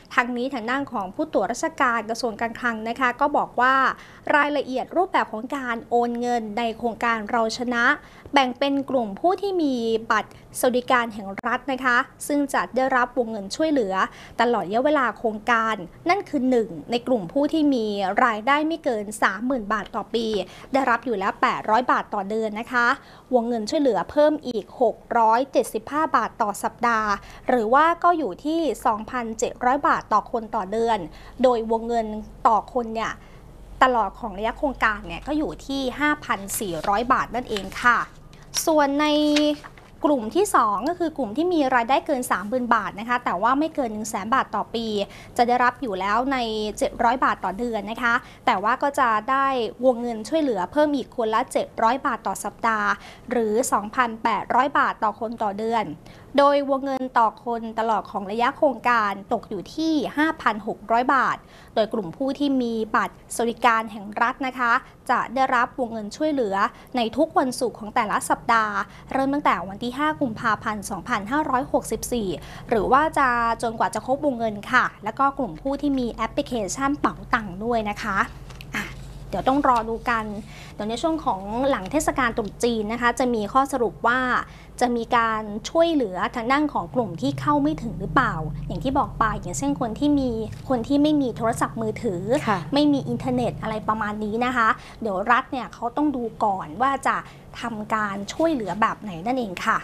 ทางนี้ทางด้านของผู้ตรวจราชการกระทรวงการคลังนะคะก็บอกว่ารายละเอียดรูปแบบของการโอนเงินในโครงการเราชนะแบ่งเป็นกลุ่มผู้ที่มีบัตรสวัสดิการแห่งรัฐนะคะซึ่งจะได้รับวงเงินช่วยเหลือตลอดระยะเวลาโครงการนั่นคือ1ในกลุ่มผู้ที่มีรายได้ไม่เกิน 30,000 บาทต่อปีได้รับอยู่แล้ว800 บาทต่อเดือนนะคะวงเงินช่วยเหลือเพิ่มอีก675 บาทต่อสัปดาห์หรือว่าก็อยู่ที่ 2,700 บาทต่อคนต่อเดือนโดยวงเงินต่อคนเนี่ยตลอดของระยะโครงการเนี่ยก็อยู่ที่ 5,400 บาทนั่นเองค่ะส่วนในกลุ่มที่2ก็คือกลุ่มที่มีรายได้เกิน 30,000 บาทนะคะแต่ว่าไม่เกิน 100,000 บาทต่อปีจะได้รับอยู่แล้วใน700 บาทต่อเดือนนะคะแต่ว่าก็จะได้วงเงินช่วยเหลือเพิ่มอีกคนละ700 บาทต่อสัปดาห์หรือ 2,800 บาทต่อคนต่อเดือนโดยวงเงินต่อคนตลอดของระยะโครงการตกอยู่ที่ 5,600 บาทโดยกลุ่มผู้ที่มีบัตรสวัสดิการแห่งรัฐนะคะจะได้รับวงเงินช่วยเหลือในทุกวันศุกร์ของแต่ละสัปดาห์เริ่มตั้งแต่วันที่ 5 กุมภาพันธ์ 2564 หรือว่าจะจนกว่าจะครบวงเงินค่ะแล้วก็กลุ่มผู้ที่มีแอปพลิเคชันเป๋าตังค์ด้วยนะคะเดี๋ยวต้องรอดูกันเดี๋ยวในช่วงของหลังเทศกาลตรุษจีนนะคะจะมีข้อสรุปว่าจะมีการช่วยเหลือทางด้านของกลุ่มที่เข้าไม่ถึงหรือเปล่าอย่างที่บอกไปอย่างเช่นคนที่ไม่มีโทรศัพท์มือถือไม่มีอินเทอร์เน็ตอะไรประมาณนี้นะคะเดี๋ยวรัฐเนี่ยเขาต้องดูก่อนว่าจะทำการช่วยเหลือแบบไหนนั่นเองค่ะ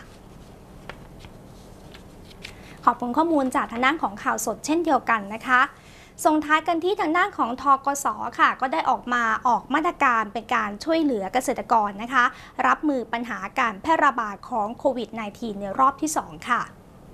ขอบคุณข้อมูลจากทางด้านของข่าวสดเช่นเดียวกันนะคะส่งท้ายกันที่ทางด้านของธกส.ค่ะก็ได้ออกมาตรการเป็นการช่วยเหลือเกษตรกรนะคะรับมือปัญหาการแพร่ระบาดของโควิด -19 ในรอบที่ 2 ค่ะ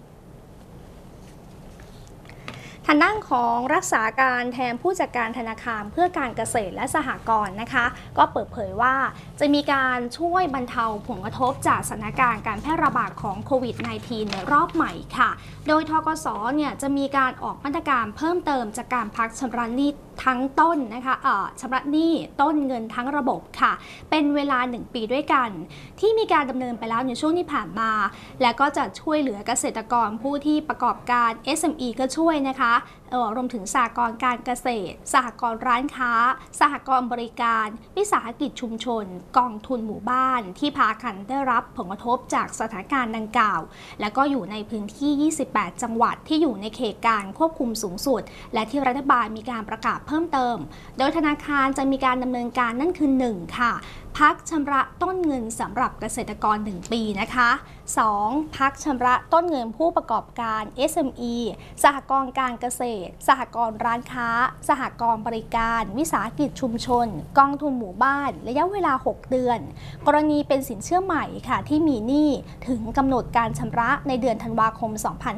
ทางด้านของรักษาการแทนผู้จัดการธนาคารเพื่อการเกษตรและสหกรณ์นะคะก็เปิดเผยว่าจะมีการช่วยบรรเทาผลกระทบจากสถานการณ์การแพร่ระบาดของโควิด -19 ในรอบใหม่ค่ะโดยธกส.เนี่ยจะมีการออกมาตรการเพิ่มเติมจากการพักชำระหนี้ทั้งต้นนะคะชำระหนี้ต้นเงินทั้งระบบค่ะเป็นเวลา1ปีด้วยกันที่มีการดำเนินไปแล้วในช่วงที่ผ่านมาและก็จะช่วยเหลือเกษตรกรผู้ที่ประกอบการ SME ก็ช่วยนะคะรวมถึงสหกรณ์การเกษตรสหกรณ์ร้านค้าสหกรณ์บริการวิสาหกิจชุมชนกองทุนหมู่บ้านที่พากันได้รับผลกระทบจากสถานการณ์ดังกล่าวและก็อยู่ในพื้นที่28จังหวัดที่อยู่ในเขตการควบคุมสูงสุดและที่รัฐบาลมีการประกาศเพิ่มเติมโดยธนาคารจะมีการดำเนินการนั่นคือ 1 ค่ะพักชำระต้นเงินสำหรับเกษตรกร1ปีนะคะ 2. พักชำระต้นเงินผู้ประกอบการ SME สหกรณ์การเกษตรสหกรณ์ร้านค้าสหกรณ์บริการวิสาหกิจชุมชนกองทุนหมู่บ้านระยะเวลา6เดือนกรณีเป็นสินเชื่อใหม่ค่ะที่มีหนี้ถึงกำหนดการชำระในเดือนธันวาคม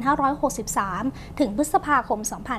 2563 ถึงพฤษภาคม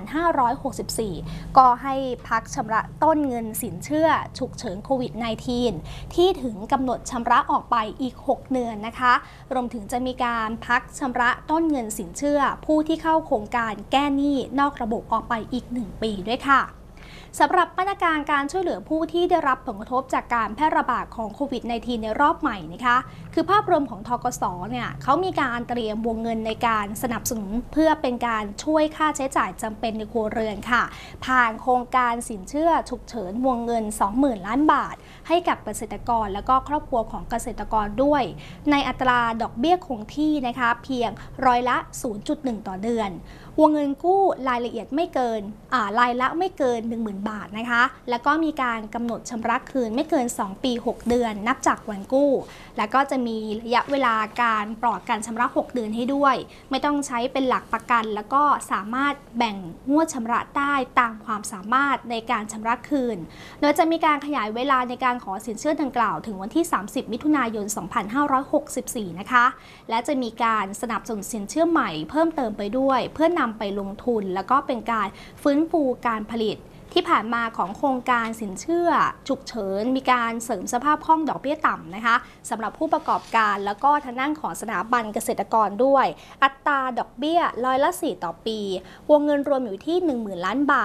2564 ก็ให้พักชำระต้นเงินสินเชื่อฉุกเฉินโควิด -19 ที่ถึงกำหนดชำระออกไปอีก6เดือนนะคะรวมถึงจะมีการพักชำระต้นเงินสินเชื่อผู้ที่เข้าโครงการแก้หนี้นอกระบบออกไปอีก1ปีด้วยค่ะสำหรับมาตรการการช่วยเหลือผู้ที่ได้รับผลกระทบจากการแพร่ระบาดของโควิด -19 ในรอบใหม่นะคะคือภาพรวมของธกส.เนี่ยเขามีการเตรียมวงเงินในการสนับสนุนเพื่อเป็นการช่วยค่าใช้จ่ายจำเป็นในครัวเรือนค่ะผ่านโครงการสินเชื่อฉุกเฉินวงเงิน 20,000 ล้านบาทให้กับเกษตรกรและก็ครอบครัวของเกษตรกรด้วยในอัตราดอกเบี้ยคงที่นะคะเพียงร้อยละ 0.1 ต่อเดือนวงเงินกู้รายละเอียดไม่เกินรายละไม่เกิน 10,000 บาทนะคะแล้วก็มีการกำหนดชำระคืนไม่เกิน2ปี6เดือนนับจากวันกู้แล้วก็จะมีระยะเวลาการปลอดการชำระ6เดือนให้ด้วยไม่ต้องใช้เป็นหลักประกันแล้วก็สามารถแบ่งงวดชำระได้ตามความสามารถในการชำระคืนโดยจะมีการขยายเวลาในการขอสินเชื่อดังกล่าวถึงวันที่30มิถุนายน 2564 นะคะและจะมีการสนับสนุนสินเชื่อใหม่เพิ่มเติมไปด้วยเพื่อนำไปลงทุนแล้วก็เป็นการฟื้นฟูการผลิตที่ผ่านมาของโครงการสินเชื่อฉุกเฉินมีการเสริมสภาพคล่องดอกเบี้ยต่ำนะคะสำหรับผู้ประกอบการแล้วก็ทางด้านของสถาบันเกษตรกรด้วยอัตราดอกเบี้ยร้อยละ4ต่อปีวงเงินรวมอยู่ที่ 10,000 ล้านบาท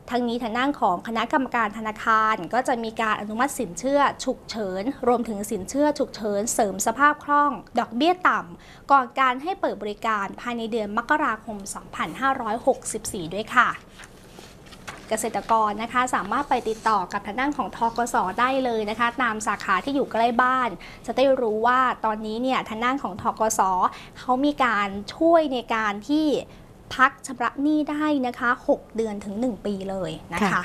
ทั้งนี้ทางด้านของคณะกรรมการธนาคารก็จะมีการอนุมัติสินเชื่อฉุกเฉินรวมถึงสินเชื่อฉุกเฉินเสริมสภาพคล่องดอกเบี้ยต่ำก่อนการให้เปิดบริการภายในเดือนมกราคม 2564 ด้วยค่ะเกษตรกรนะคะสามารถไปติดต่อกับทางด้านของธกส.ได้เลยนะคะตามสาขาที่อยู่ใกล้บ้านจะได้รู้ว่าตอนนี้เนี่ยทางด้านของธกส.เขามีการช่วยในการที่พักชำระหนี้ได้นะคะ6 เดือนถึง 1 ปีเลยนะคะ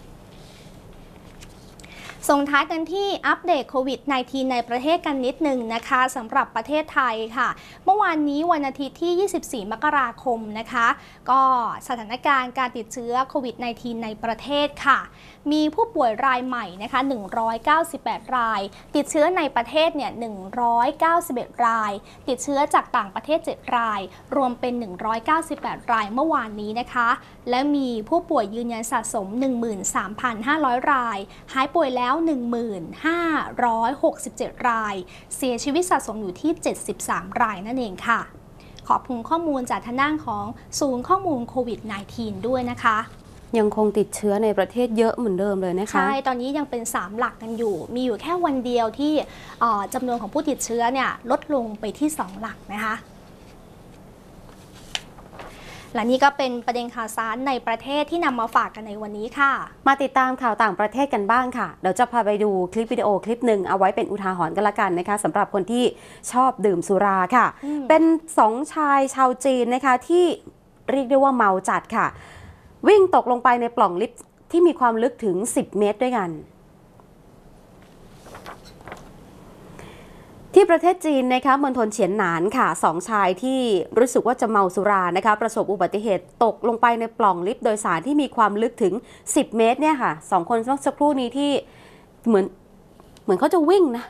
ส่งท้ายกันที่อัปเดตโควิด -19 ในประเทศกันนิดนึงนะคะสำหรับประเทศไทยค่ะเมื่อวานนี้วันอาทิตย์ที่ 24 มกราคมนะคะก็สถานการณ์การติดเชื้อโควิด -19 ในประเทศค่ะมีผู้ป่วยรายใหม่นะคะ198 รายติดเชื้อในประเทศเนี่ย191 รายติดเชื้อจากต่างประเทศ7รายรวมเป็น198รายเมื่อวานนี้นะคะและมีผู้ป่วยยืนยันสะสม 13,500 รายหายป่วยแล้ว 1,567 รายเสียชีวิตสะสมอยู่ที่73รายนั่นเองค่ะขอบคุณข้อมูลจากทางด้านของศูนย์ข้อมูลโควิด -19 ด้วยนะคะยังคงติดเชื้อในประเทศเยอะเหมือนเดิมเลยนะคะใช่ตอนนี้ยังเป็น3หลักกันอยู่มีอยู่แค่วันเดียวที่จำนวนของผู้ติดเชื้อเนี่ยลดลงไปที่2หลักนะคะและนี่ก็เป็นประเด็นข่าวสารในประเทศที่นำมาฝากกันในวันนี้ค่ะมาติดตามข่าวต่างประเทศกันบ้างค่ะเดี๋ยวจะพาไปดูคลิปวิดีโอคลิปหนึ่งเอาไว้เป็นอุทาหรณ์กันละกันนะคะสำหรับคนที่ชอบดื่มสุราค่ะเป็น2ชายชาวจีนนะคะที่เรียกได้ว่าเมาจัดค่ะวิ่งตกลงไปในปล่องลิฟต์ที่มีความลึกถึง10เมตรด้วยกันที่ประเทศจีนนะคะมณฑลเฉียนหนานค่ะ2ชายที่รู้สึกว่าจะเมาสุรานะคะประสบอุบัติเหตุตกลงไปในปล่องลิฟต์โดยสารที่มีความลึกถึง10เมตรเนี่ยค่ะ2คนสักครู่นี้ที่เหมือนเขาจะวิ่งนะ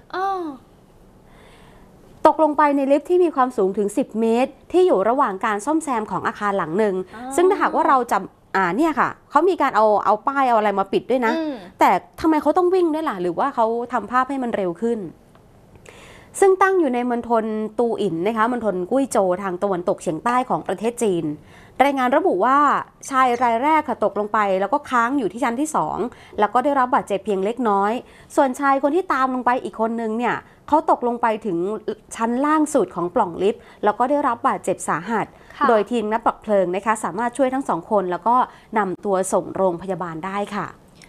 ตกลงไปในลิฟต์ที่มีความสูงถึง10เมตรที่อยู่ระหว่างการซ่อมแซมของอาคารหลังหนึ่งซึ่งถ้าหากว่าเราจะเนี่ยค่ะเขามีการเอาป้ายเอาอะไรมาปิดด้วยนะแต่ทำไมเขาต้องวิ่งด้วยล่ะหรือว่าเขาทำภาพให้มันเร็วขึ้นซึ่งตั้งอยู่ในมณฑลตูอินนะคะมณฑลกุ้ยโจวทางตะวันตกเฉียงใต้ของประเทศจีนรายงานระบุว่าชายรายแรกค่ะตกลงไปแล้วก็ค้างอยู่ที่ชั้นที่2แล้วก็ได้รับบาดเจ็บเพียงเล็กน้อยส่วนชายคนที่ตามลงไปอีกคนนึงเนี่ยเขาตกลงไปถึงชั้นล่างสุดของปล่องลิฟต์แล้วก็ได้รับบาดเจ็บสาหัสโดยทีมนักดับเพลิงนะคะสามารถช่วยทั้ง2คนแล้วก็นำตัวส่งโรงพยาบาลได้ค่ะ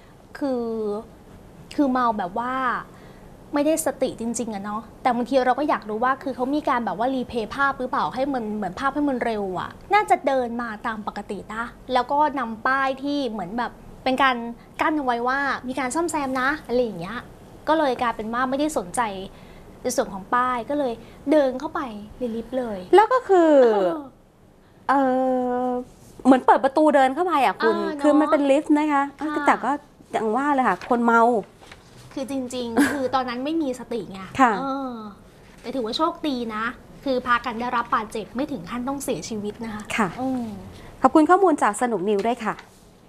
คือเมาแบบว่าไม่ได้สติจริงๆอะเนาะแต่บางทีเราก็อยากรู้ว่าคือเขามีการแบบว่ารีเพย์ภาพหรือเปล่าให้มันเหมือนภาพให้มันเร็วอะน่าจะเดินมาตามปกตินะแล้วก็นำป้ายที่เหมือนแบบเป็นการกั้นเอาไว้ว่ามีการซ่อมแซมนะอะไรอย่างเงี้ยก็เลยกลายเป็นว่าไม่ได้สนใจในส่วนของป้ายก็เลยเดินเข้าไปในลิฟต์เลยแล้วก็คือเหมือนเปิดประตูเดินเข้าไปอะคุณคือมันเป็นลิฟต์นะคะแต่ก็อย่างว่าเลยค่ะคนเมาคือจริงๆ คือตอนนั้นไม่มีสติไงแต่ถือว่าโชคดีนะคือพากันได้รับบาดเจ็บไม่ถึงขั้นต้องเสียชีวิตนะคะค่ะขอบคุณข้อมูลจากสนุกนิวด้วยค่ะ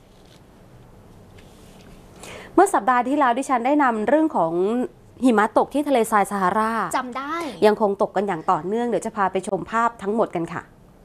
เมื่อสัปดาห์ที่แล้วดิฉันได้นำเรื่องของหิมะตกที่ทะเลทรายซาฮาราจำได้ยังคงตกกันอย่างต่อเนื่องเดี๋ยวจะพาไปชมภาพทั้งหมดกันค่ะ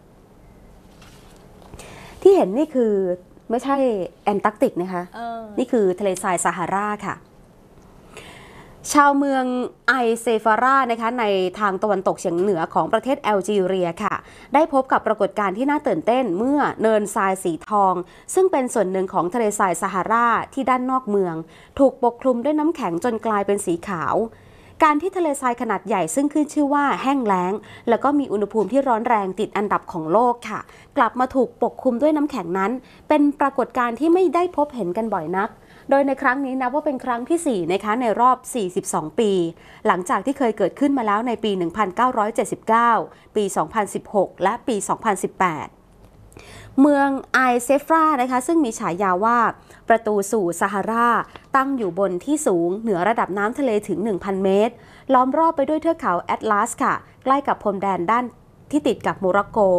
ที่เห็นนี่คือไม่ใช่แอนตาร์กติกนะคะนี่คือทะเลทรายซาฮาราค่ะชาวเมืองไอเซฟารานะคะในทางตะวันตกเฉียงเหนือของประเทศแอลจีเรียค่ะได้พบกับปรากฏการณ์ที่น่าตื่นเต้นเมื่อเนินทรายสีทองซึ่งเป็นส่วนหนึ่งของทะเลทรายซาฮาราที่ด้านนอกเมืองถูกปกคลุมด้วยน้ำแข็งจนกลายเป็นสีขาวการที่ทะเลทรายขนาดใหญ่ซึ่งขึ้นชื่อว่าแห้งแล้งแล้วก็มีอุณหภูมิที่ร้อนแรงติดอันดับของโลกค่ะกลับมาถูกปกคลุมด้วยน้ำแข็งนั้นเป็นปรากฏการณ์ที่ไม่ได้พบเห็นกันบ่อยนักโดยในครั้งนี้นับว่าเป็นครั้งที่4นะคะในรอบ42ปีหลังจากที่เคยเกิดขึ้นมาแล้วในปี1979ปี2016และปี2018เมืองไอเซฟรานะคะซึ่งมีฉายาว่าประตูสู่ซาฮาราตั้งอยู่บนที่สูงเหนือระดับน้ำทะเลถึง 1,000 เมตรล้อมรอบไปด้วยเทือกเขาแอตลาสค่ะใกล้กับพรมแดนด้านที่ติดกับโมร็อกโก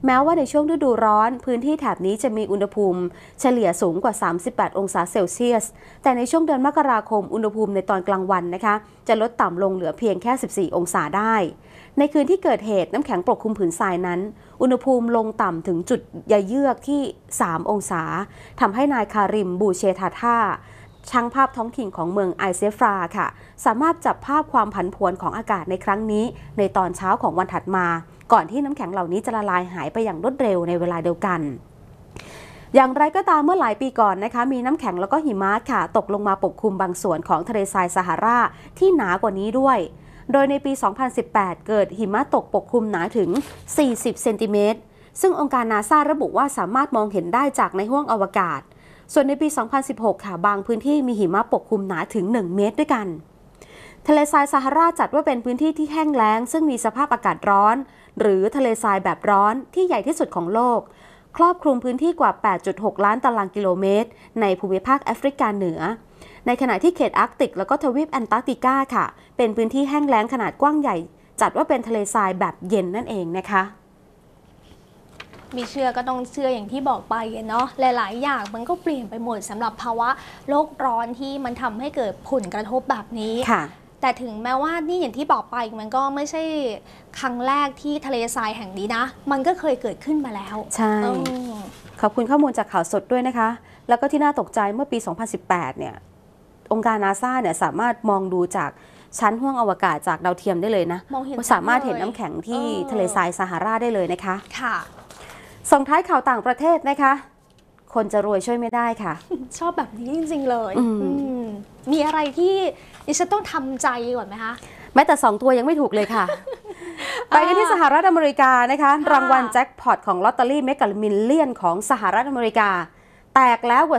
แม้ว่าในช่วงฤดูร้อนพื้นที่แถบนี้จะมีอุณหภูมิเฉลี่ยสูงกว่า38องศาเซลเซียสแต่ในช่วงเดือนมกราคมอุณหภูมิในตอนกลางวันนะคะจะลดต่ำลงเหลือเพียงแค่14องศาได้ในคืนที่เกิดเหตุน้ำแข็งปกคลุมผืนทรายนั้นอุณหภูมิลงต่ำถึงจุดใยเยือกที่3องศาทำให้นายคาริมบูเชทาธาช่างภาพท้องถิ่นของเมืองไอเซฟราค่ะสามารถจับภาพความผันผวนของอากาศในครั้งนี้ในตอนเช้าของวันถัดมาก่อนที่น้ำแข็งเหล่านี้จะละลายหายไปอย่างรวดเร็วในเวลาเดียวกันอย่างไรก็ตามเมื่อหลายปีก่อนนะคะมีน้ำแข็งแล้วก็หิมะค่ะตกลงมาปกคลุมบางส่วนของทะเลทรายซาฮาราที่หนากว่านี้ด้วยโดยในปี 2018 เกิดหิมะตกปกคลุมหนาถึง40เซนติเมตรซึ่งองค์การนาซาระบุว่าสามารถมองเห็นได้จากในห้วงอวกาศส่วนในปี 2016 ค่ะบางพื้นที่มีหิมะปกคลุมหนาถึง1เมตรด้วยกันทะเลทรายซาฮาราจัดว่าเป็นพื้นที่ที่แห้งแล้งซึ่งมีสภาพอากาศร้อนหรือทะเลทรายแบบร้อนที่ใหญ่ที่สุดของโลกครอบคลุมพื้นที่กว่า 8.6 ล้านตารางกิโลเมตรในภูมิภาคแอฟริกาเหนือในขณะที่เขตอาร์กติกแล้วก็ทวีปแอนตาร์กติกาค่ะเป็นพื้นที่แห้งแล้งขนาดกว้างใหญ่จัดว่าเป็นทะเลทรายแบบเย็นนั่นเองนะคะมีเชื่อก็ต้องเชื่ออย่างที่บอกไปเนาะหลายๆอย่างมันก็เปลี่ยนไปหมดสำหรับภาวะโลกร้อนที่มันทำให้เกิดผลกระทบแบบนี้แต่ถึงแม้ว่านี่อย่างที่บอกไปมันก็ไม่ใช่ครั้งแรกที่ทะเลทรายแห่งนี้นะมันก็เคยเกิดขึ้นมาแล้วใช่ขอบคุณข้อมูลจากข่าวสดด้วยนะคะแล้วก็ที่น่าตกใจเมื่อปี 2018 เนี่ยองค์การนาซาเนี่ยสามารถมองดูจากชั้นห้วงอวกาศจากดาวเทียมได้เลยนะสามารถเห็นน้ำแข็งที่ทะเลทรายซาฮาราได้เลยนะคะค่ะส่งท้ายข่าวต่างประเทศนะคะคนจะรวยช่วยไม่ได้ค่ะชอบแบบนี้จริงๆเลยมีอะไรที่ดิฉันต้องทำใจก่อนไหมคะแม้แต่2ตัวยังไม่ถูกเลยค่ะ ไปกันที่สหรัฐอเมริกานะคะรางวัลแจ็คพอตของลอตเตอรี่เมกะมิลเลียนของสหรัฐอเมริกาแตกแล้วกว่า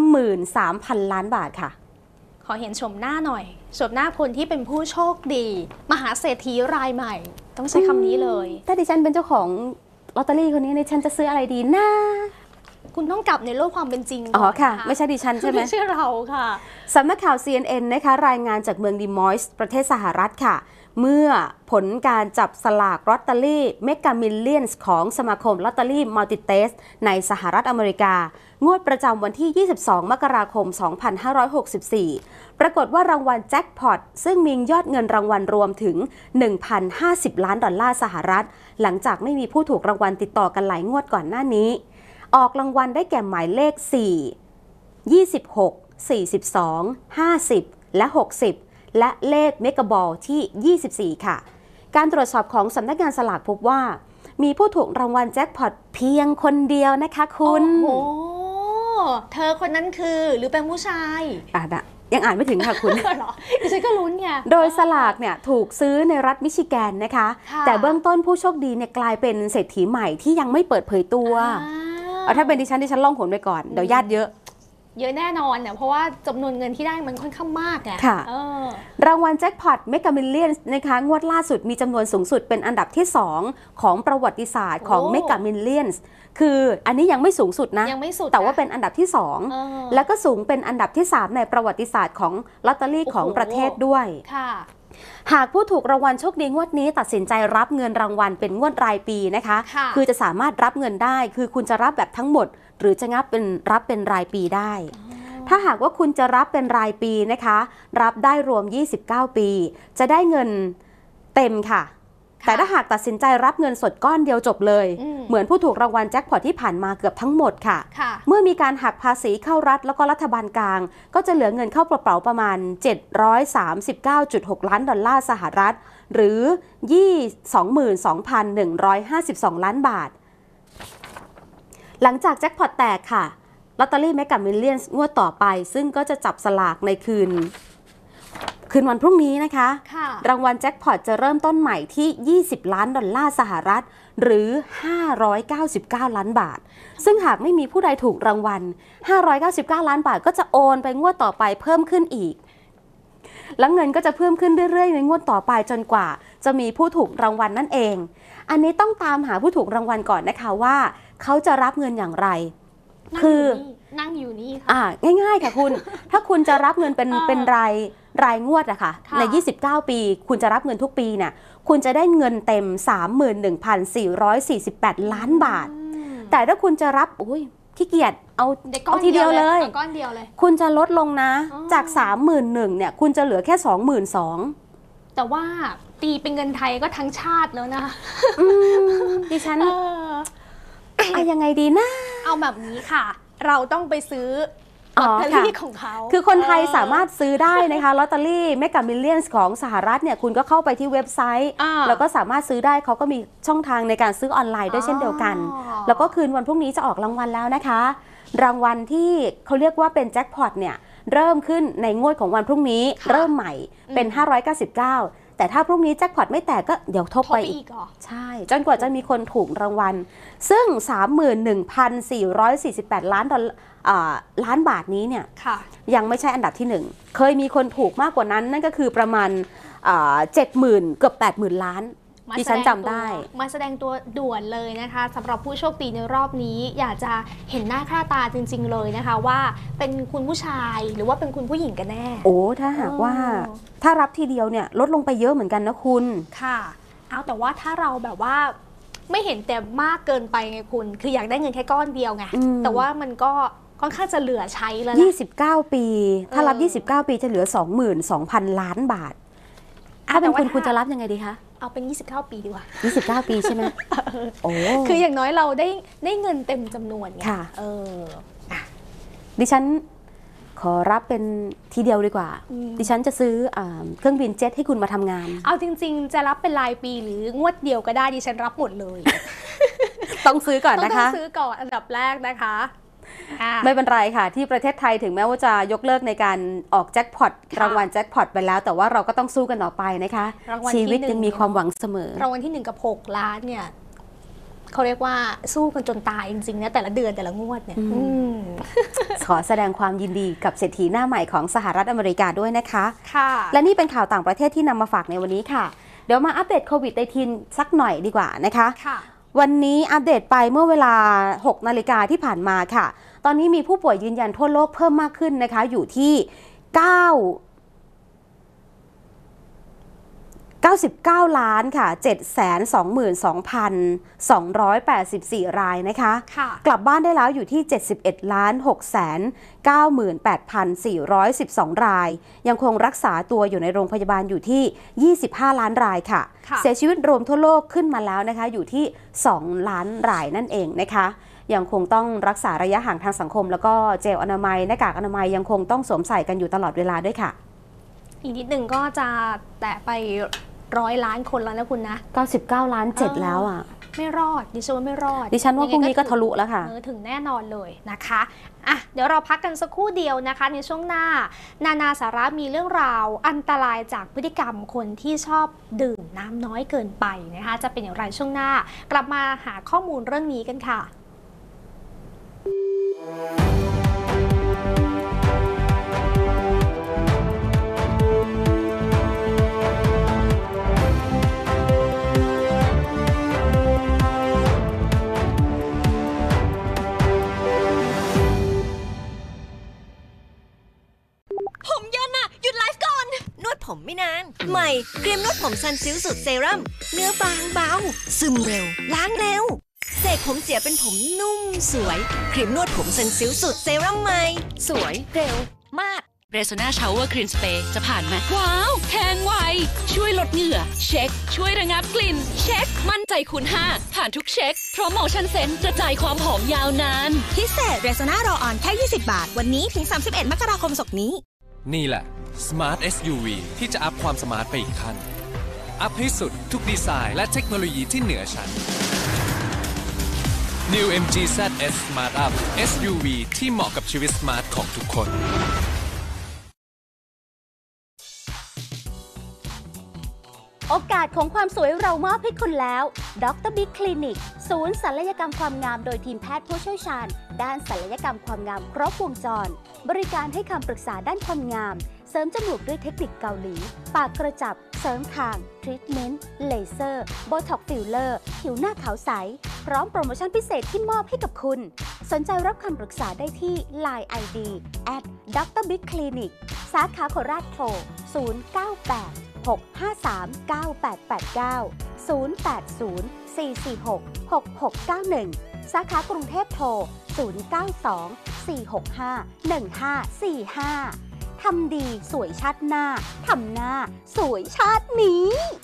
33,000 ล้านบาทค่ะขอเห็นชมหน้าหน่อยชมหน้าคนที่เป็นผู้โชคดีมหาเศรษฐีรายใหม่ต้องใช้คำนี้เลยถ้าดิฉันเป็นเจ้าของลอตเตอรี่คนนี้ดิฉันจะซื้ออะไรดีนะคุณต้องกลับในโลกความเป็นจริงอ๋อค่ะไม่ใช่ดิฉันใช่ไหมไม่ใช่เราค่ะสำนักข่าว CNN นะคะรายงานจากเมืองดิมอยส์ประเทศสหรัฐค่ะเมื่อผลการจับสลากลอตเตอรี่เมกะมิลเลียนส์ของสมาคมลอตเตอรี่มัลติเทสในสหรัฐอเมริกางวดประจำวันที่ 22 มกราคม 2564 ปรากฏว่ารางวัลแจ็คพอตซึ่งมียอดเงินรางวัลรวมถึง 1,050 ล้านดอลลาร์สหรัฐหลังจากไม่มีผู้ถูกรางวัลติดต่อกันหลายงวดก่อนหน้านี้ออกรางวัลได้แก่หมายเลข 4 26 42 50 และ 60 และเลขเมกะบอลที่ 24 ค่ะการตรวจสอบของสำนักงานสลากพบว่ามีผู้ถูกรางวัลแจ็คพอตเพียงคนเดียวนะคะคุณโอ้โหเธอคนนั้นคือหรือเป็นผู้ชายยังอ่านไม่ถึงค่ะคุณเหรอดิฉันก็ลุ้นไงโดยสลากเนี่ยถูกซื้อในรัฐมิชิแกนนะคะแต่เบื้องต้นผู้โชคดีเนี่ยกลายเป็นเศรษฐีใหม่ที่ยังไม่เปิดเผยตัวถ้าเป็นดิฉันล่องหนไปก่อนเดี๋ยวญาติเยอะแน่นอนเนี่ยเพราะว่าจำนวนเงินที่ได้มันค่อนข้างมากไงรางวัลแจ็คพอตเมกะมิลเลียนนะคะงวดล่าสุดมีจำนวนสูงสุดเป็นอันดับที่2ของประวัติศาสตร์ของเมกะมิลเลียนคืออันนี้ยังไม่สูงสุดนะแต่ว่าเป็นอันดับที่2แล้วก็สูงเป็นอันดับที่3ในประวัติศาสตร์ของลอตเตอรี่ของประเทศด้วยหากผู้ถูกรางวัลโชคดีงวดนี้ตัดสินใจรับเงินรางวัลเป็นงวดรายปีนะคะคือจะสามารถรับเงินได้คือคุณจะรับแบบทั้งหมดหรือจะรับเป็นรายปีได้ถ้าหากว่าคุณจะรับเป็นรายปีนะคะรับได้รวม29ปีจะได้เงินเต็มค่ะแต่ถ้าหากตัดสินใจรับเงินสดก้อนเดียวจบเลยเหมือนผู้ถูกรางวัลแจ็คพอตที่ผ่านมาเกือบทั้งหมดค่ะเมื่อมีการหักภาษีเข้ารัฐแล้วก็รัฐบาลกลางก็จะเหลือเงินเข้ากระเป๋าประมาณ 739.6 ล้านดอลลาร์สหรัฐหรือ 22,152 ล้านบาทหลังจากแจ็คพอตแตกค่ะลอตเตอรี่เมกะมิลเลียนงวดต่อไปซึ่งก็จะจับสลากในคืนวันพรุ่งนี้นะคะรางวัลแจ็คพอตจะเริ่มต้นใหม่ที่20ล้านดอลลาร์สหรัฐหรือ599ล้านบาทซึ่งหากไม่มีผู้ใดถูกรางวัล599ล้านบาทก็จะโอนไปงวดต่อไปเพิ่มขึ้นอีกแล้วเงินก็จะเพิ่มขึ้นเรื่อยๆในงวดต่อไปจนกว่าจะมีผู้ถูกรางวัลนั่นเองอันนี้ต้องตามหาผู้ถูกรางวัลก่อนนะคะว่าเขาจะรับเงินอย่างไรคือนั่งอยู่นี่ค่ะง่ายๆค่ะคุณถ้าคุณจะรับเงินเป็นรายรายงวดอะค่ะใน29 ปีคุณจะรับเงินทุกปีเนี่ยคุณจะได้เงินเต็ม 31,448 ล้านบาทแต่ถ้าคุณจะรับขี้เกียจเอาทีเดียวเลยก้อนเดียวเลยคุณจะลดลงนะจาก 31,000 เนี่ยคุณจะเหลือแค่ 22,000 แต่ว่าตีเป็นเงินไทยก็ทั้งชาติแล้วนะดิฉันยังไงดีนะเอาแบบนี้ค่ะเราต้องไปซื้อลอตเตอรี่ของเขาคือคนไทยสามารถซื้อได้นะคะลอตเตอรี่เมกะมิลเลียนส์ของสหรัฐเนี่ยคุณก็เข้าไปที่เว็บไซต์แล้วก็สามารถซื้อได้เขาก็มีช่องทางในการซื้อออนไลน์ด้วยเช่นเดียวกันแล้วก็คืนวันพรุ่งนี้จะออกรางวัลแล้วนะคะรางวัลที่เขาเรียกว่าเป็นแจ็คพอตเนี่ยเริ่มขึ้นในงวดของวันพรุ่งนี้เริ่มใหม่เป็น599แต่ถ้าพรุ่งนี้แจ็คพอตไม่แตกก็เดี๋ยวทบไปอีกใช่จนกว่าจะมีคนถูกรางวัลซึ่ง 31,448 ล้านบาทนี้เนี่ยยังไม่ใช่อันดับที่1เคยมีคนถูกมากกว่านั้นนั่นก็คือประมาณ70,000 เกือบ 80,000 ล้านดิฉันจำได้มาแสดงตัวด่วนเลยนะคะสำหรับผู้โชคดีในรอบนี้อยากจะเห็นหน้าค่าตาจริงๆเลยนะคะว่าเป็นคุณผู้ชายหรือว่าเป็นคุณผู้หญิงกันแน่ถ้าหากว่าถ้ารับทีเดียวเนี่ยลดลงไปเยอะเหมือนกันนะคุณค่ะเอาแต่ว่าถ้าเราแบบว่าไม่เห็นแต่มากเกินไปไงคุณคืออยากได้เงินแค่ก้อนเดียวไงแต่ว่ามันก็ค่อนข้างจะเหลือใช้แล้ว 29 ปีถ้ารับ29 ปีจะเหลือ 22,000 ล้านบาทถ้าเป็นคุณจะรับยังไงดีคะเอาเป็น29 ปีดีกว่า 29 ปีใช่ไหมคืออย่างน้อยเราได้เงินเต็มจำนวนไงดิฉันขอรับเป็นทีเดียวดีกว่าดิฉันจะซื้อเครื่องบินเจ็ตให้คุณมาทำงานเอาจริงๆจะรับเป็นรายปีหรืองวดเดียวก็ได้ดิฉันรับหมดเลยต้องซื้อก่อนนะคะต้องซื้อก่อนอันดับแรกนะคะไม่เป็นไรค่ะที่ประเทศไทยถึงแม้ว่าจะยกเลิกในการออกแจ็คพอตรางวัลแจ็คพอตไปแล้วแต่ว่าเราก็ต้องสู้กันต่อไปนะคะชีวิตยังมีความหวังเสมอรางวัลที่1กับ6 ล้านเนี่ยเขาเรียกว่าสู้กันจนตายจริงๆนะแต่ละเดือนแต่ละงวดเนี่ยขอแสดงความยินดีกับเศรษฐีหน้าใหม่ของสหรัฐอเมริกาด้วยนะคะและนี่เป็นข่าวต่างประเทศที่นำมาฝากในวันนี้ค่ะเดี๋ยวมาอัปเดตโควิด-19 สักหน่อยดีกว่านะคะวันนี้อัปเดตไปเมื่อเวลา 6 นาฬิกาที่ผ่านมาค่ะตอนนี้มีผู้ป่วยยืนยันทั่วโลกเพิ่มมากขึ้นนะคะอยู่ที่99 ล้านค่ะ 722,284 รายนะคะกลับบ้านได้แล้วอยู่ที่71,698,412 รายยังคงรักษาตัวอยู่ในโรงพยาบาลอยู่ที่25 ล้านรายค่ะเสียชีวิตรวมทั่วโลกขึ้นมาแล้วนะคะอยู่ที่2 ล้านรายนั่นเองนะคะยังคงต้องรักษาระยะห่างทางสังคมแล้วก็เจลอนามัยหน้ากากอนามัยยังคงต้องสวมใส่กันอยู่ตลอดเวลาด้วยค่ะอีกนิดหนึ่งก็จะแตะไป100 ล้านคนแล้วนะคุณนะ 99 ล้าน 7แล้วอ่ะไม่รอดดิฉันว่าไม่รอดดิฉันว่าพรุ่งนี้ก็ทะลุแล้วค่ะถึงแน่นอนเลยนะคะเดี๋ยวเราพักกันสักครู่เดียวนะคะในช่วงหน้านานาสาระมีเรื่องราวอันตรายจากพฤติกรรมคนที่ชอบดื่มน้ำน้อยเกินไปนะคะจะเป็นอย่างไรช่วงหน้ากลับมาหาข้อมูลเรื่องนี้กันค่ะผมไม่นานใหม่ครีมนวดผมซันซิลสูตรเซรั่มเนื้อบางเบาซึมเร็วล้างเร็วเสกผมเสียเป็นผมนุ่มสวยครีมนวดผมซันซิลสูตรเซรั่มใหม่สวยเร็วมากเรโซนาชาวเวอร์คลีนสเปรย์จะผ่านไหมว้าวแข็งไวช่วยลดเหงื่อเช็คช่วยระงับกลิ่นเช็คมั่นใจคูณ5ผ่านทุกเช็คโปรโมชั่นเซ็นกระจายความหอมยาวนานพิเศษเรโซนารอออนแค่20 บาทวันนี้ถึง31 มกราคมศกนี้นี่แหละ Smart SUV ที่จะอัพความสมาร์ทไปอีกขั้นอัพให้สุดทุกดีไซน์และเทคโนโลยีที่เหนือชั้น New MG ZS Smart Up SUV ที่เหมาะกับชีวิตสมาร์ทของทุกคนโอกาสของความสวยเรามอบให้คุณแล้วดร.บิ๊กคลินิกศูนย์ศัลยกรรมความงามโดยทีมแพทย์ผู้เชี่ยวชาญด้านศัลยกรรมความงามครบวงจรบริการให้คำปรึกษาด้านความงามเสริมจมูกด้วยเทคนิคเกาหลีปากกระจับเสริมคางทรีทเมนต์เลเซอร์โบท็อกฟิลเลอร์ผิวหน้าขาวใสพร้อมโปรโมชั่นพิเศษที่มอบให้กับคุณสนใจรับคำปรึกษาได้ที่ Line ID @drbigclinic สาขาโคราชโทร 098 653 9889 080 446 6691 สาขากรุงเทพโทร 092 465 1545 ทำดีสวยชาติหน้า ทำหน้าสวยชาตินี้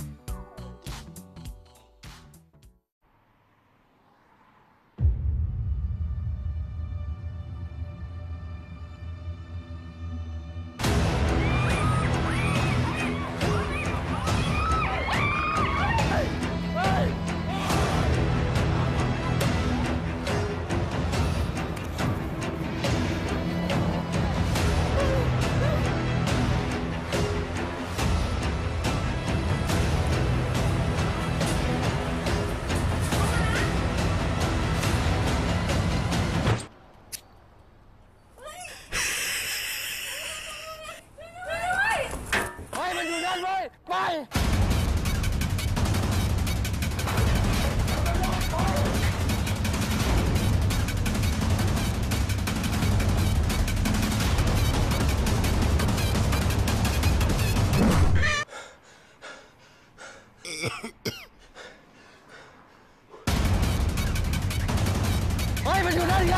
มันอยู่นั่นไง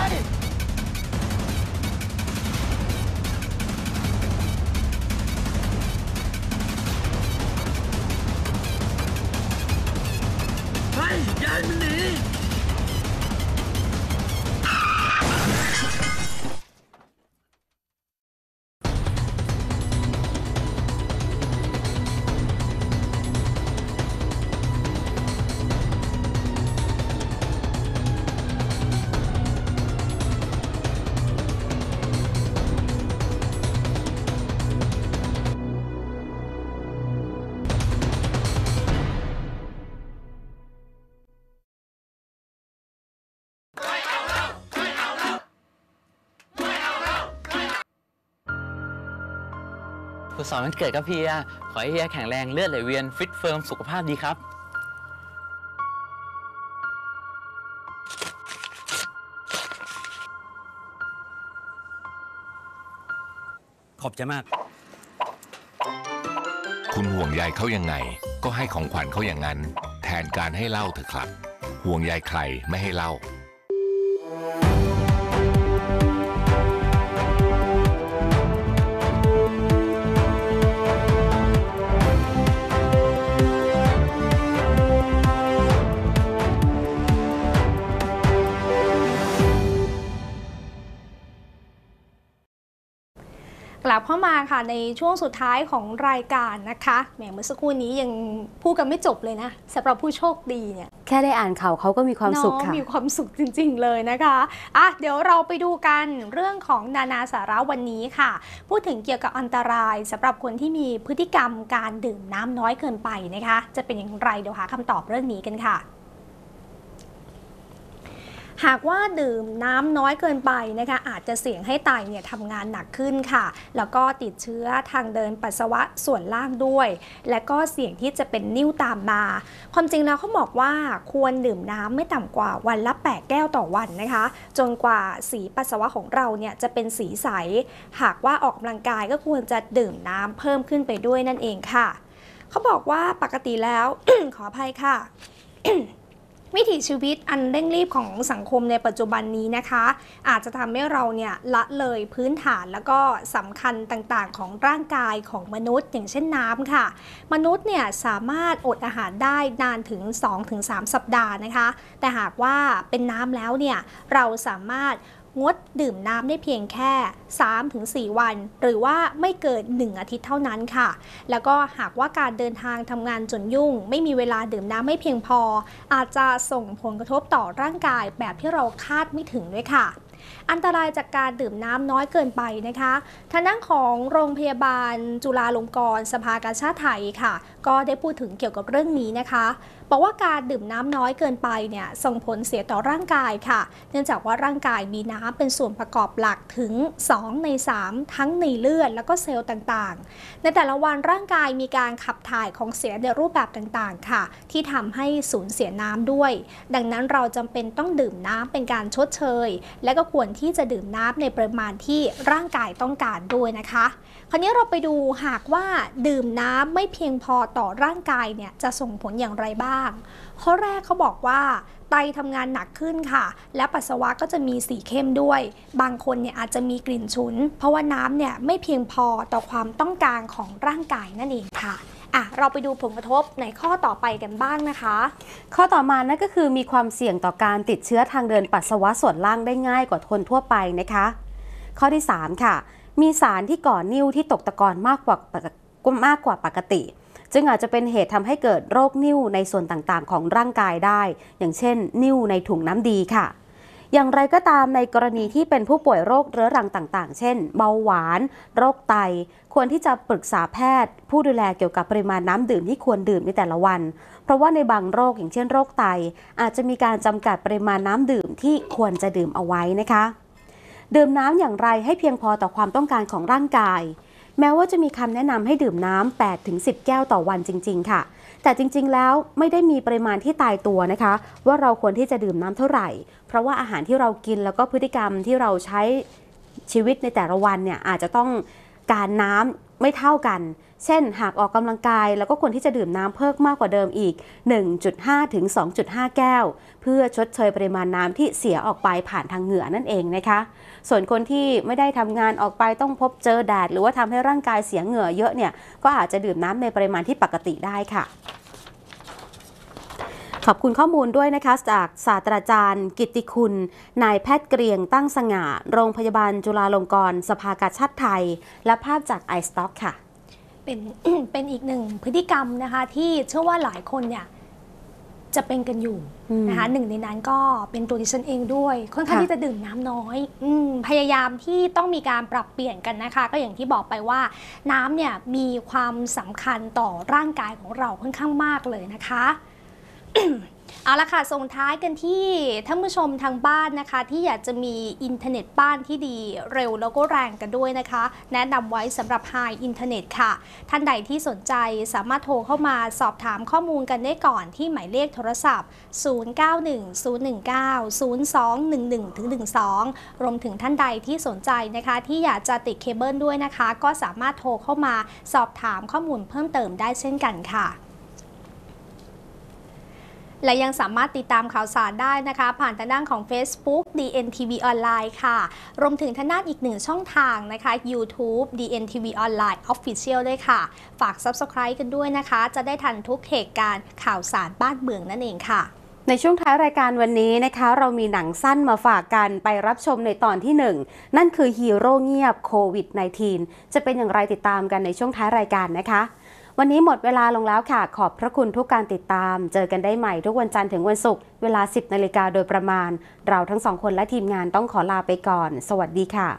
เฮ้ยยายมันหนี สุขสันต์วันเกิดครับเฮีย ขอให้เฮียแข็งแรงเลือดไหลเวียนฟิตเฟิร์มสุขภาพดีครับขอบใจมากคุณห่วงใยเขายังไง ก็ให้ของขวัญเขาอย่างนั้น แทนการให้เล่าเถอะครับ ห่วงใยใครไม่ให้เล่ากลับเข้ามาค่ะในช่วงสุดท้ายของรายการนะคะแหมเมื่อสักครู่นี้ยังพูดกันไม่จบเลยนะสำหรับผู้โชคดีเนี่ยแค่ได้อ่านข่าวเขาก็มีความสุขค่ะมีความสุขจริงๆเลยนะคะอ่ะเดี๋ยวเราไปดูกันเรื่องของนานาสาระวันนี้ค่ะพูดถึงเกี่ยวกับอันตรายสำหรับคนที่มีพฤติกรรมการดื่มน้ำน้อยเกินไปนะคะจะเป็นอย่างไรเดี๋ยวหาคำตอบเรื่องนี้กันค่ะหากว่าดื่มน้ำน้อยเกินไปนะคะอาจจะเสี่ยงให้ไตเนี่ยทำงานหนักขึ้นค่ะแล้วก็ติดเชื้อทางเดินปัสสาวะส่วนล่างด้วยและก็เสี่ยงที่จะเป็นนิ่วตามมาความจริงแล้วเขาบอกว่าควรดื่มน้ำไม่ต่ำกว่าวันละ8 แก้วต่อวันนะคะจนกว่าสีปัสสาวะของเราเนี่ยจะเป็นสีใสหากว่าออกกำลังกายก็ควรจะดื่มน้ำเพิ่มขึ้นไปด้วยนั่นเองค่ะเขาบอกว่าปกติแล้ว ขออภัยค่ะ วิถีชีวิตอันเร่งรีบของสังคมในปัจจุบันนี้นะคะอาจจะทำให้เราเนี่ยละเลยพื้นฐานแล้วก็สำคัญต่างๆของร่างกายของมนุษย์อย่างเช่นน้ำค่ะมนุษย์เนี่ยสามารถอดอาหารได้นานถึง 2-3 สัปดาห์นะคะแต่หากว่าเป็นน้ำแล้วเนี่ยเราสามารถงดดื่มน้ำได้เพียงแค่ 3-4 วันหรือว่าไม่เกิน1 อาทิตย์เท่านั้นค่ะแล้วก็หากว่าการเดินทางทำงานจนยุ่งไม่มีเวลาดื่มน้ำไม่เพียงพออาจจะส่งผลกระทบต่อร่างกายแบบที่เราคาดไม่ถึงด้วยค่ะอันตรายจากการดื่มน้ำน้อยเกินไปนะคะทางด้านของโรงพยาบาลจุฬาลงกรณ์สภากาชาดไทยค่ะก็ได้พูดถึงเกี่ยวกับเรื่องนี้นะคะบอกว่าการดื่มน้ำน้อยเกินไปเนี่ยส่งผลเสียต่อร่างกายค่ะเนื่องจากว่าร่างกายมีน้ำเป็นส่วนประกอบหลักถึง2 ใน 3ทั้งในเลือดแล้วก็เซลล์ต่างๆในแต่ละวันร่างกายมีการขับถ่ายของเสียในรูปแบบต่างๆค่ะที่ทำให้สูญเสียน้ำด้วยดังนั้นเราจำเป็นต้องดื่มน้ำเป็นการชดเชยและก็ควรที่จะดื่มน้ำในปริมาณที่ร่างกายต้องการด้วยนะคะคราวนี้เราไปดูหากว่าดื่มน้ำไม่เพียงพอต่อร่างกายเนี่ยจะส่งผลอย่างไรบ้างข้อแรกเขาบอกว่าไตทำงานหนักขึ้นค่ะและปัสสาวะก็จะมีสีเข้มด้วยบางคนเนี่ยอาจจะมีกลิ่นฉุนเพราะว่าน้ำเนี่ยไม่เพียงพอต่อความต้องการของร่างกายนั่นเองค่ะเราไปดูผลกระทบในข้อต่อไปกันบ้างนะคะข้อต่อมานั่นก็คือมีความเสี่ยงต่อการติดเชื้อทางเดินปัสสาวะส่วนล่างได้ง่ายกว่าคนทั่วไปนะคะข้อที่3ค่ะมีสารที่ก่อนิ่วที่ตกตะกอนมากกว่าปกติจึงอาจจะเป็นเหตุทำให้เกิดโรคนิ่วในส่วนต่างๆของร่างกายได้อย่างเช่นนิ่วในถุงน้ำดีค่ะอย่างไรก็ตามในกรณีที่เป็นผู้ป่วยโรคเรื้อรังต่างๆเช่นเบาหวานโรคไตควรที่จะปรึกษาแพทย์ผู้ดูแลเกี่ยวกับปริมาณน้ำดื่มที่ควรดื่มในแต่ละวันเพราะว่าในบางโรคอย่างเช่นโรคไตอาจจะมีการจำกัดปริมาณน้ำดื่มที่ควรจะดื่มเอาไว้นะคะดื่มน้ำอย่างไรให้เพียงพอต่อความต้องการของร่างกายแม้ว่าจะมีคำแนะนำให้ดื่มน้ำ 8-10 แก้วต่อวันจริงๆค่ะแต่จริงๆแล้วไม่ได้มีปริมาณที่ตายตัวนะคะว่าเราควรที่จะดื่มน้ำเท่าไหร่เพราะว่าอาหารที่เรากินแล้วก็พฤติกรรมที่เราใช้ชีวิตในแต่ละวันเนี่ยอาจจะต้องการน้ำไม่เท่ากันเช่นหากออกกำลังกายแล้วก็ควรที่จะดื่มน้ำเพิ่มมากกว่าเดิมอีก 1.5 ถึง 2.5 แก้วเพื่อชดเชยปริมาณน้ำที่เสียออกไปผ่านทางเหงื่อนั่นเองนะคะส่วนคนที่ไม่ได้ทำงานออกไปต้องพบเจอแดดหรือว่าทำให้ร่างกายเสียเหงื่อเยอะเนี่ยก็อาจจะดื่มน้ำในปริมาณที่ปกติได้ค่ะขอบคุณข้อมูลด้วยนะคะจากศาสตราจารย์กิตติคุณนายแพทย์เกรียงตั้งสง่าโรงพยาบาลจุฬาลงกรณ์สภากาชาดไทยและภาพจาก iStock ค่ะเป็นอีกหนึ่งพฤติกรรมนะคะที่เชื่อว่าหลายคนเนี่ยจะเป็นกันอยู่นะคะหนึ่งในนั้นก็เป็นตัวดิฉันเองด้วยค่อนข้างที่จะดื่มน้ำน้อยพยายามที่ต้องมีการปรับเปลี่ยนกันนะคะก็อย่างที่บอกไปว่าน้ำเนี่ยมีความสำคัญต่อร่างกายของเราค่อนข้างมากเลยนะคะ เอาละค่ะส่งท้ายกันที่ท่านผู้ชมทางบ้านนะคะที่อยากจะมีอินเทอร์เน็ตบ้านที่ดีเร็วแล้วก็แรงกันด้วยนะคะแนะนำไว้สำหรับ High Internet ค่ะท่านใดที่สนใจสามารถโทรเข้ามาสอบถามข้อมูลกันได้ก่อนที่หมายเลขโทรศัพท์ 0910190211-12 รวมถึงท่านใดที่สนใจนะคะที่อยากจะติดเคเบิลด้วยนะคะก็สามารถโทรเข้ามาสอบถามข้อมูลเพิ่มเติมได้เช่นกันค่ะและยังสามารถติดตามข่าวสารได้นะคะผ่านทางด้านของ Facebook DNTV ออนไลน์ค่ะรวมถึงทางด้านอีกหนึ่งช่องทางนะคะ YouTube DNTV ออนไลน์ Official ด้วยค่ะฝาก Subscribe กันด้วยนะคะจะได้ทันทุกเหตุการณ์ข่าวสารบ้านเมืองนั่นเองค่ะในช่วงท้ายรายการวันนี้นะคะเรามีหนังสั้นมาฝากกันไปรับชมในตอนที่1นั่นคือฮีโร่เงียบโควิด -19 จะเป็นอย่างไรติดตามกันในช่วงท้ายรายการนะคะวันนี้หมดเวลาลงแล้วค่ะขอบพระคุณทุกการติดตามเจอกันได้ใหม่ทุกวันจันทร์ถึงวันศุกร์เวลา 10 นาฬิกาโดยประมาณเราทั้งสองคนและทีมงานต้องขอลาไปก่อนสวัสดีค่ะ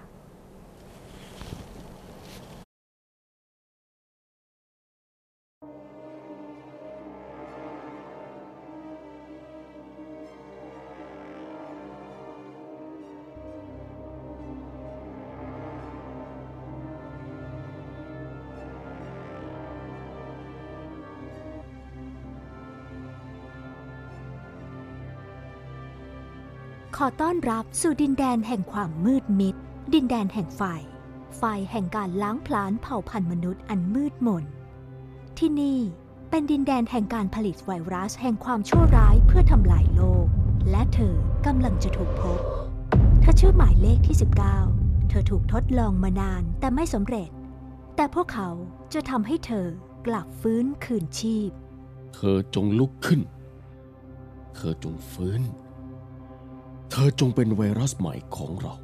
ขอต้อนรับสู่ดินแดนแห่งความมืดมิดดินแดนแห่งไฟแห่งการล้างผลาญเผ่าพันธุ์มนุษย์อันมืดมนที่นี่เป็นดินแดนแห่งการผลิตไวรัสแห่งความชั่วร้ายเพื่อทำลายโลกและเธอกำลังจะถูกพบเธอชื่อหมายเลขที่19เธอถูกทดลองมานานแต่ไม่สำเร็จแต่พวกเขาจะทำให้เธอกลับฟื้นคืนชีพเธอจงลุกขึ้นเธอจงฟื้นเธอจงเป็นไวรัสใหม่ของเรา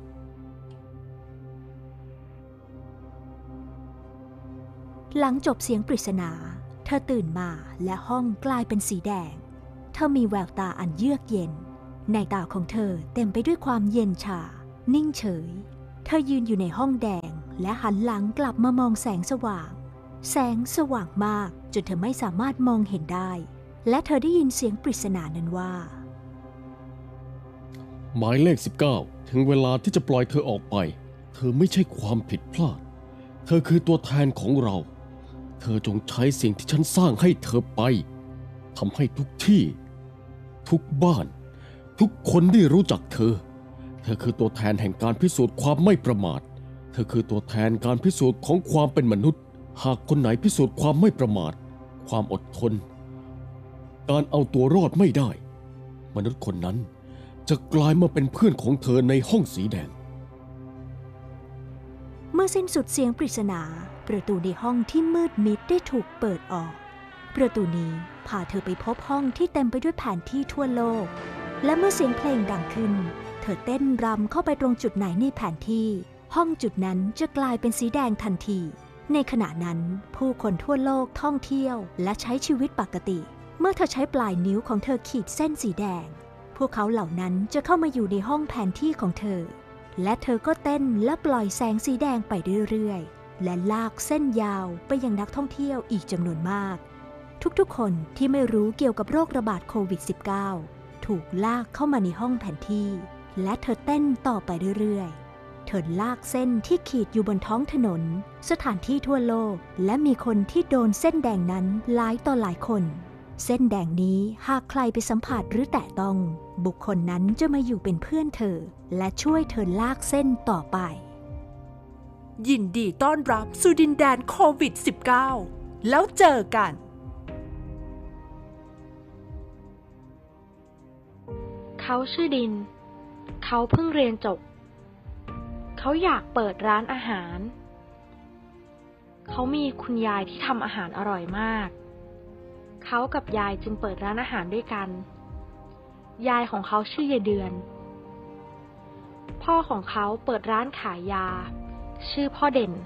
หลังจบเสียงปริศนาเธอตื่นมาและห้องกลายเป็นสีแดงเธอมีแววตาอันเยือกเย็นในตาของเธอเต็มไปด้วยความเย็นชานิ่งเฉยเธอยืนอยู่ในห้องแดงและหันหลังกลับมามองแสงสว่างมากจนเธอไม่สามารถมองเห็นได้และเธอได้ยินเสียงปริศนานั้นว่าหมายเลข19ถึงเวลาที่จะปล่อยเธอออกไปเธอไม่ใช่ความผิดพลาดเธอคือตัวแทนของเราเธอจงใช้สิ่งที่ฉันสร้างให้เธอไปทำให้ทุกที่ทุกบ้านทุกคนได้รู้จักเธอเธอคือตัวแทนแห่งการพิสูจน์ความไม่ประมาทเธอคือตัวแทนการพิสูจน์ของความเป็นมนุษย์หากคนไหนพิสูจน์ความไม่ประมาทความอดทนการเอาตัวรอดไม่ได้มนุษย์คนนั้นจะกลายมาเป็นเพื่อนของเธอในห้องสีแดงเมื่อสิ้นสุดเสียงปริศนาประตูในห้องที่มืดมิดได้ถูกเปิดออกประตูนี้พาเธอไปพบห้องที่เต็มไปด้วยแผนที่ทั่วโลกและเมื่อเสียงเพลงดังขึ้นเธอเต้นรำเข้าไปตรงจุดไหนในแผนที่ห้องจุดนั้นจะกลายเป็นสีแดงทันทีในขณะนั้นผู้คนทั่วโลกท่องเที่ยวและใช้ชีวิตปกติเมื่อเธอใช้ปลายนิ้วของเธอขีดเส้นสีแดงพวกเขาเหล่านั้นจะเข้ามาอยู่ในห้องแผนที่ของเธอและเธอก็เต้นและปล่อยแสงสีแดงไปเรื่อยๆและลากเส้นยาวไปยังนักท่องเที่ยวอีกจำนวนมากทุกๆคนที่ไม่รู้เกี่ยวกับโรคระบาดโควิด -19 ถูกลากเข้ามาในห้องแผนที่และเธอเต้นต่อไปเรื่อยๆเธอลากเส้นที่ขีดอยู่บนท้องถนนสถานที่ทั่วโลกและมีคนที่โดนเส้นแดงนั้นหลายต่อหลายคนเส้นแดงนี้หากใครไปสัมผัสหรือแตะต้องบุคคลนั้นจะมาอยู่เป็นเพื่อนเธอและช่วยเธอลากเส้นต่อไปยินดีต้อนรับสู่ดินแดนโควิด -19 แล้วเจอกันเขาชื่อดินเขาเพิ่งเรียนจบเขาอยากเปิดร้านอาหารเขามีคุณยายที่ทำอาหารอร่อยมากเขากับยายจึงเปิดร้านอาหารด้วยกันยายของเขาชื่อยายเดือนพ่อของเขาเปิดร้านขายยาชื่อพ่อเด่น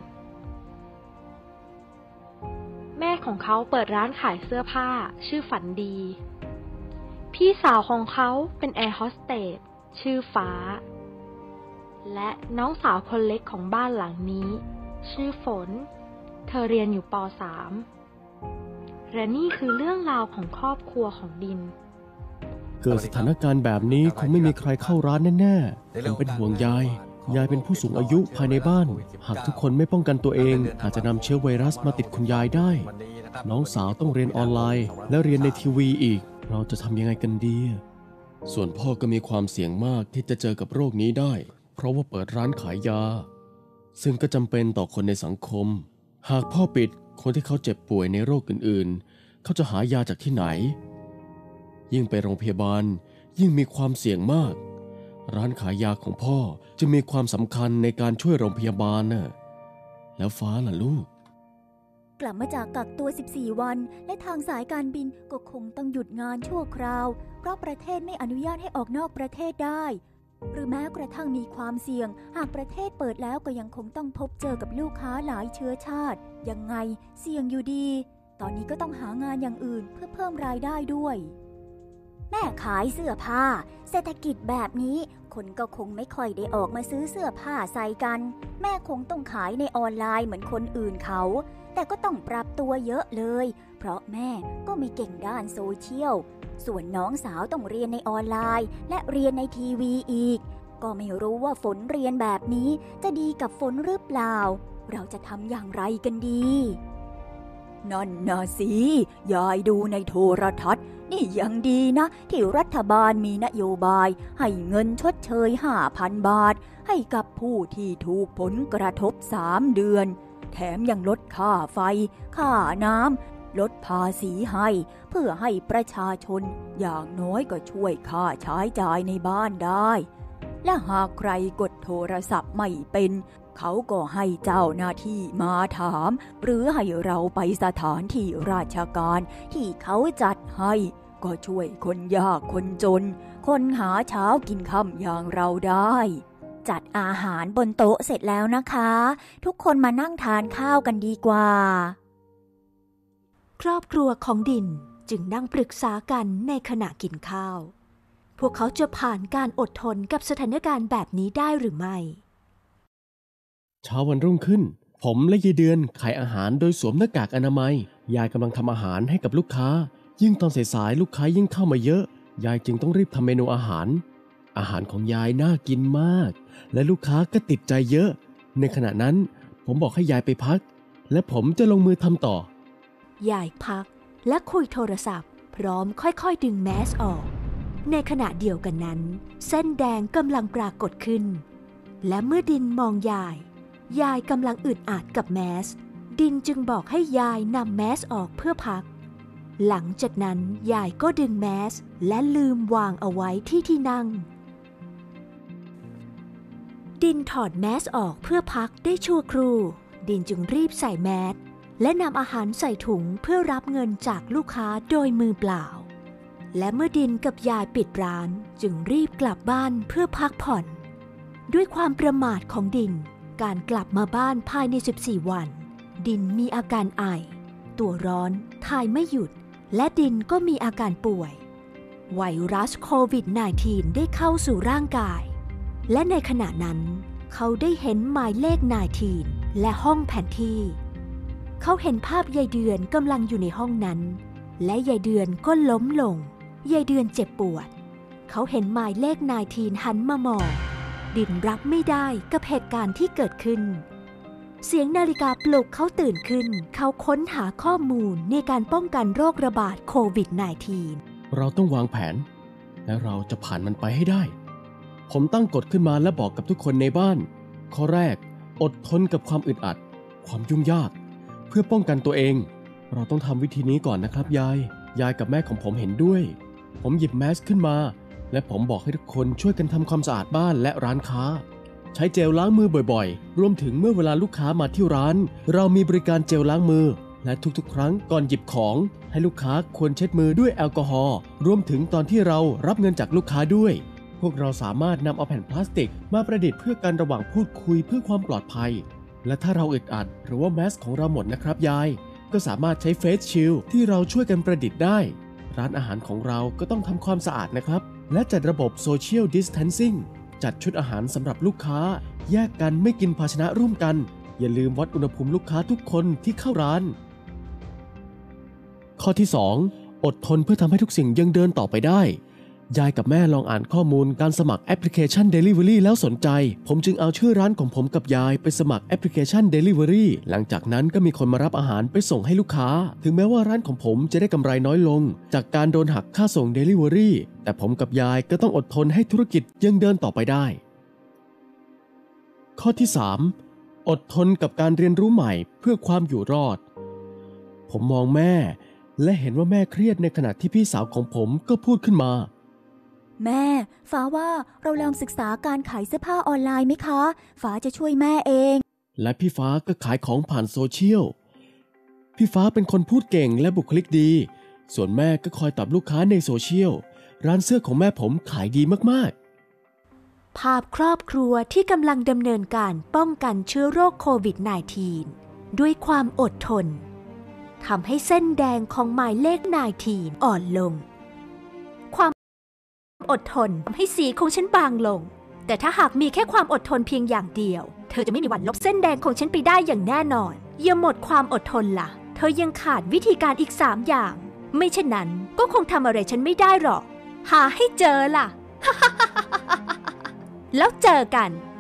แม่ของเขาเปิดร้านขายเสื้อผ้าชื่อฝันดีพี่สาวของเขาเป็นแอร์โฮสเตสชื่อฟ้าและน้องสาวคนเล็กของบ้านหลังนี้ชื่อฝนเธอเรียนอยู่ป.3 และนี่คือเรื่องราวของครอบครัวของดินเกิดสถานการณ์แบบนี้คงไม่มีใครเข้าร้านแน่ๆผมเป็นห่วงยายเป็นผู้สูงอายุภายในบ้านหากทุกคนไม่ป้องกันตัวเองอาจจะนำเชื้อไวรัสมาติดคุณยายได้น้องสาวต้องเรียนออนไลน์และเรียนในทีวีอีกเราจะทำยังไงกันดีส่วนพ่อก็มีความเสี่ยงมากที่จะเจอกับโรคนี้ได้เพราะว่าเปิดร้านขายยาซึ่งก็จำเป็นต่อคนในสังคมหากพ่อปิดคนที่เขาเจ็บป่วยในโรคอื่นๆเขาจะหายาจากที่ไหนยิ่งไปโรงพยาบาลยิ่งมีความเสี่ยงมากร้านขายยาของพ่อจะมีความสำคัญในการช่วยโรงพยาบาลน่ะแล้วฟ้าล่ะลูกกลับมาจากกักตัว14วันและทางสายการบินก็คงต้องหยุดงานชั่วคราวเพราะประเทศไม่อนุญาตให้ออกนอกประเทศได้หรือแม้กระทั่งมีความเสี่ยงหากประเทศเปิดแล้วก็ยังคงต้องพบเจอกับลูกค้าหลายเชื้อชาติยังไงเสี่ยงอยู่ดีตอนนี้ก็ต้องหางานอย่างอื่นเพื่อเพิ่มรายได้ด้วยแม่ขายเสื้อผ้าเศรษฐกิจแบบนี้คนก็คงไม่ค่อยได้ออกมาซื้อเสื้อผ้าใส่กันแม่คงต้องขายในออนไลน์เหมือนคนอื่นเขาแต่ก็ต้องปรับตัวเยอะเลยเพราะแม่ก็ไม่เก่งด้านโซเชียลส่วนน้องสาวต้องเรียนในออนไลน์และเรียนในทีวีอีกก็ไม่รู้ว่าฝนเรียนแบบนี้จะดีกับฝนหรือเปล่าเราจะทำอย่างไรกันดีนั่นน่ะสิยายดูในโทรทัศน์นี่ยังดีนะที่รัฐบาลมีนโยบายให้เงินชดเชย 5,000 บาทให้กับผู้ที่ถูกผลกระทบ3 เดือนแถมยังลดค่าไฟค่าน้ำลดภาษีให้เพื่อให้ประชาชนอย่างน้อยก็ช่วยค่าใช้จ่ายในบ้านได้และหากใครกดโทรศัพท์ไม่เป็นเขาก็ให้เจ้าหน้าที่มาถามหรือให้เราไปสถานที่ราชการที่เขาจัดให้ก็ช่วยคนยากคนจนคนหาเช้ากินค่ำอย่างเราได้จัดอาหารบนโต๊ะเสร็จแล้วนะคะทุกคนมานั่งทานข้าวกันดีกว่าครอบครัวของดินจึงนั่งปรึกษากันในขณะกินข้าวพวกเขาจะผ่านการอดทนกับสถานการณ์แบบนี้ได้หรือไม่เช้าวันรุ่งขึ้นผมและยายเดือนขายอาหารโดยสวมหน้ากากอนามัยยายกำลังทำอาหารให้กับลูกค้ายิ่งตอนสายๆลูกค้ายิ่งเข้ามาเยอะยายจึงต้องรีบทำเมนูอาหารของยายน่ากินมากและลูกค้าก็ติดใจเยอะในขณะนั้นผมบอกให้ยายไปพักและผมจะลงมือทำต่อยายพักและคุยโทรศัพท์พร้อมค่อยๆดึงแมสออกในขณะเดียวกันนั้นเส้นแดงกำลังปรากฏขึ้นและเมื่อดินมองยายกำลังอึดอัดกับแมสดินจึงบอกให้ยายนำแมสออกเพื่อพักหลังจากนั้นยายก็ดึงแมสและลืมวางเอาไว้ที่นั่งดินถอดแมสออกเพื่อพักได้ชั่วครู่ดินจึงรีบใส่แมสและนำอาหารใส่ถุงเพื่อรับเงินจากลูกค้าโดยมือเปล่าและเมื่อดินกับยายปิดร้านจึงรีบกลับบ้านเพื่อพักผ่อนด้วยความประมาทของดินการกลับมาบ้านภายใน14วันดินมีอาการไอตัวร้อนถ่ายไม่หยุดและดินก็มีอาการป่วยไวรัสโควิด -19 ได้เข้าสู่ร่างกายและในขณะนั้นเขาได้เห็นหมายเลข19และห้องแผนที่เขาเห็นภาพยายเดือนกำลังอยู่ในห้องนั้นและยายเดือนก็ล้มลงยายเดือนเจ็บปวดเขาเห็นหมายเลข19หันมามองดินรับไม่ได้กับเหตุการณ์ที่เกิดขึ้นเสียงนาฬิกาปลุกเขาตื่นขึ้นเขาค้นหาข้อมูลในการป้องกันโรคระบาดโควิด -19 เราต้องวางแผนและเราจะผ่านมันไปให้ได้ผมตั้งกฎขึ้นมาและบอกกับทุกคนในบ้านข้อแรกอดทนกับความอึดอัดความยุ่งยากเพื่อป้องกันตัวเองเราต้องทำวิธีนี้ก่อนนะครับยายกับแม่ของผมเห็นด้วยผมหยิบแมสขึ้นมาและผมบอกให้ทุกคนช่วยกันทำความสะอาดบ้านและร้านค้าใช้เจลล้างมือบ่อยๆรวมถึงเมื่อเวลาลูกค้ามาที่ร้านเรามีบริการเจลล้างมือและทุกๆครั้งก่อนหยิบของให้ลูกค้าควรเช็ดมือด้วยแอลกอฮอล์รวมถึงตอนที่เรารับเงินจากลูกค้าด้วยพวกเราสามารถนำเอาแผ่นพลาสติกมาประดิษฐ์เพื่อการระหว่างพูดคุยเพื่อความปลอดภัยและถ้าเราอึดอัดหรือว่าแมสของเราหมดนะครับยายก็สามารถใช้เฟสชิลด์ที่เราช่วยกันประดิษฐ์ได้ร้านอาหารของเราก็ต้องทำความสะอาดนะครับและจัดระบบโซเชียลดิสแทนซิ่งจัดชุดอาหารสำหรับลูกค้าแยกกันไม่กินภาชนะร่วมกันอย่าลืมวัดอุณหภูมิลูกค้าทุกคนที่เข้าร้านข้อที่ 2 อดทนเพื่อทำให้ทุกสิ่งยังเดินต่อไปได้ยายกับแม่ลองอ่านข้อมูลการสมัครแอปพลิเคชัน Delivery แล้วสนใจผมจึงเอาชื่อร้านของผมกับยายไปสมัครแอปพลิเคชัน Delivery หลังจากนั้นก็มีคนมารับอาหารไปส่งให้ลูกค้าถึงแม้ว่าร้านของผมจะได้กำไรน้อยลงจากการโดนหักค่าส่ง Delivery แต่ผมกับยายก็ต้องอดทนให้ธุรกิจยังเดินต่อไปได้ข้อที่ 3 อดทนกับการเรียนรู้ใหม่เพื่อความอยู่รอดผมมองแม่และเห็นว่าแม่เครียดในขณะที่พี่สาวของผมก็พูดขึ้นมาแม่ฟ้าว่าเราลองศึกษาการขายเสื้อผ้าออนไลน์ไหมคะฟ้าจะช่วยแม่เองและพี่ฟ้าก็ขายของผ่านโซเชียลพี่ฟ้าเป็นคนพูดเก่งและบุคลิกดีส่วนแม่ก็คอยตอบลูกค้าในโซเชียลร้านเสื้อของแม่ผมขายดีมากๆภาพครอบครัวที่กำลังดำเนินการป้องกันเชื้อโรคโควิด -19 ด้วยความอดทนทำให้เส้นแดงของหมายเลข19อ่อนลงความอดทนทำให้สีของฉันบางลงแต่ถ้าหากมีแค่ความอดทนเพียงอย่างเดียวเธอจะไม่มีวันลบเส้นแดงของฉันไปได้อย่างแน่นอนอย่าหมดความอดทนล่ะเธอยังขาดวิธีการอีก3อย่างไม่เช่นนั้นก็คงทำอะไรฉันไม่ได้หรอกหาให้เจอล่ะ แล้วเจอกัน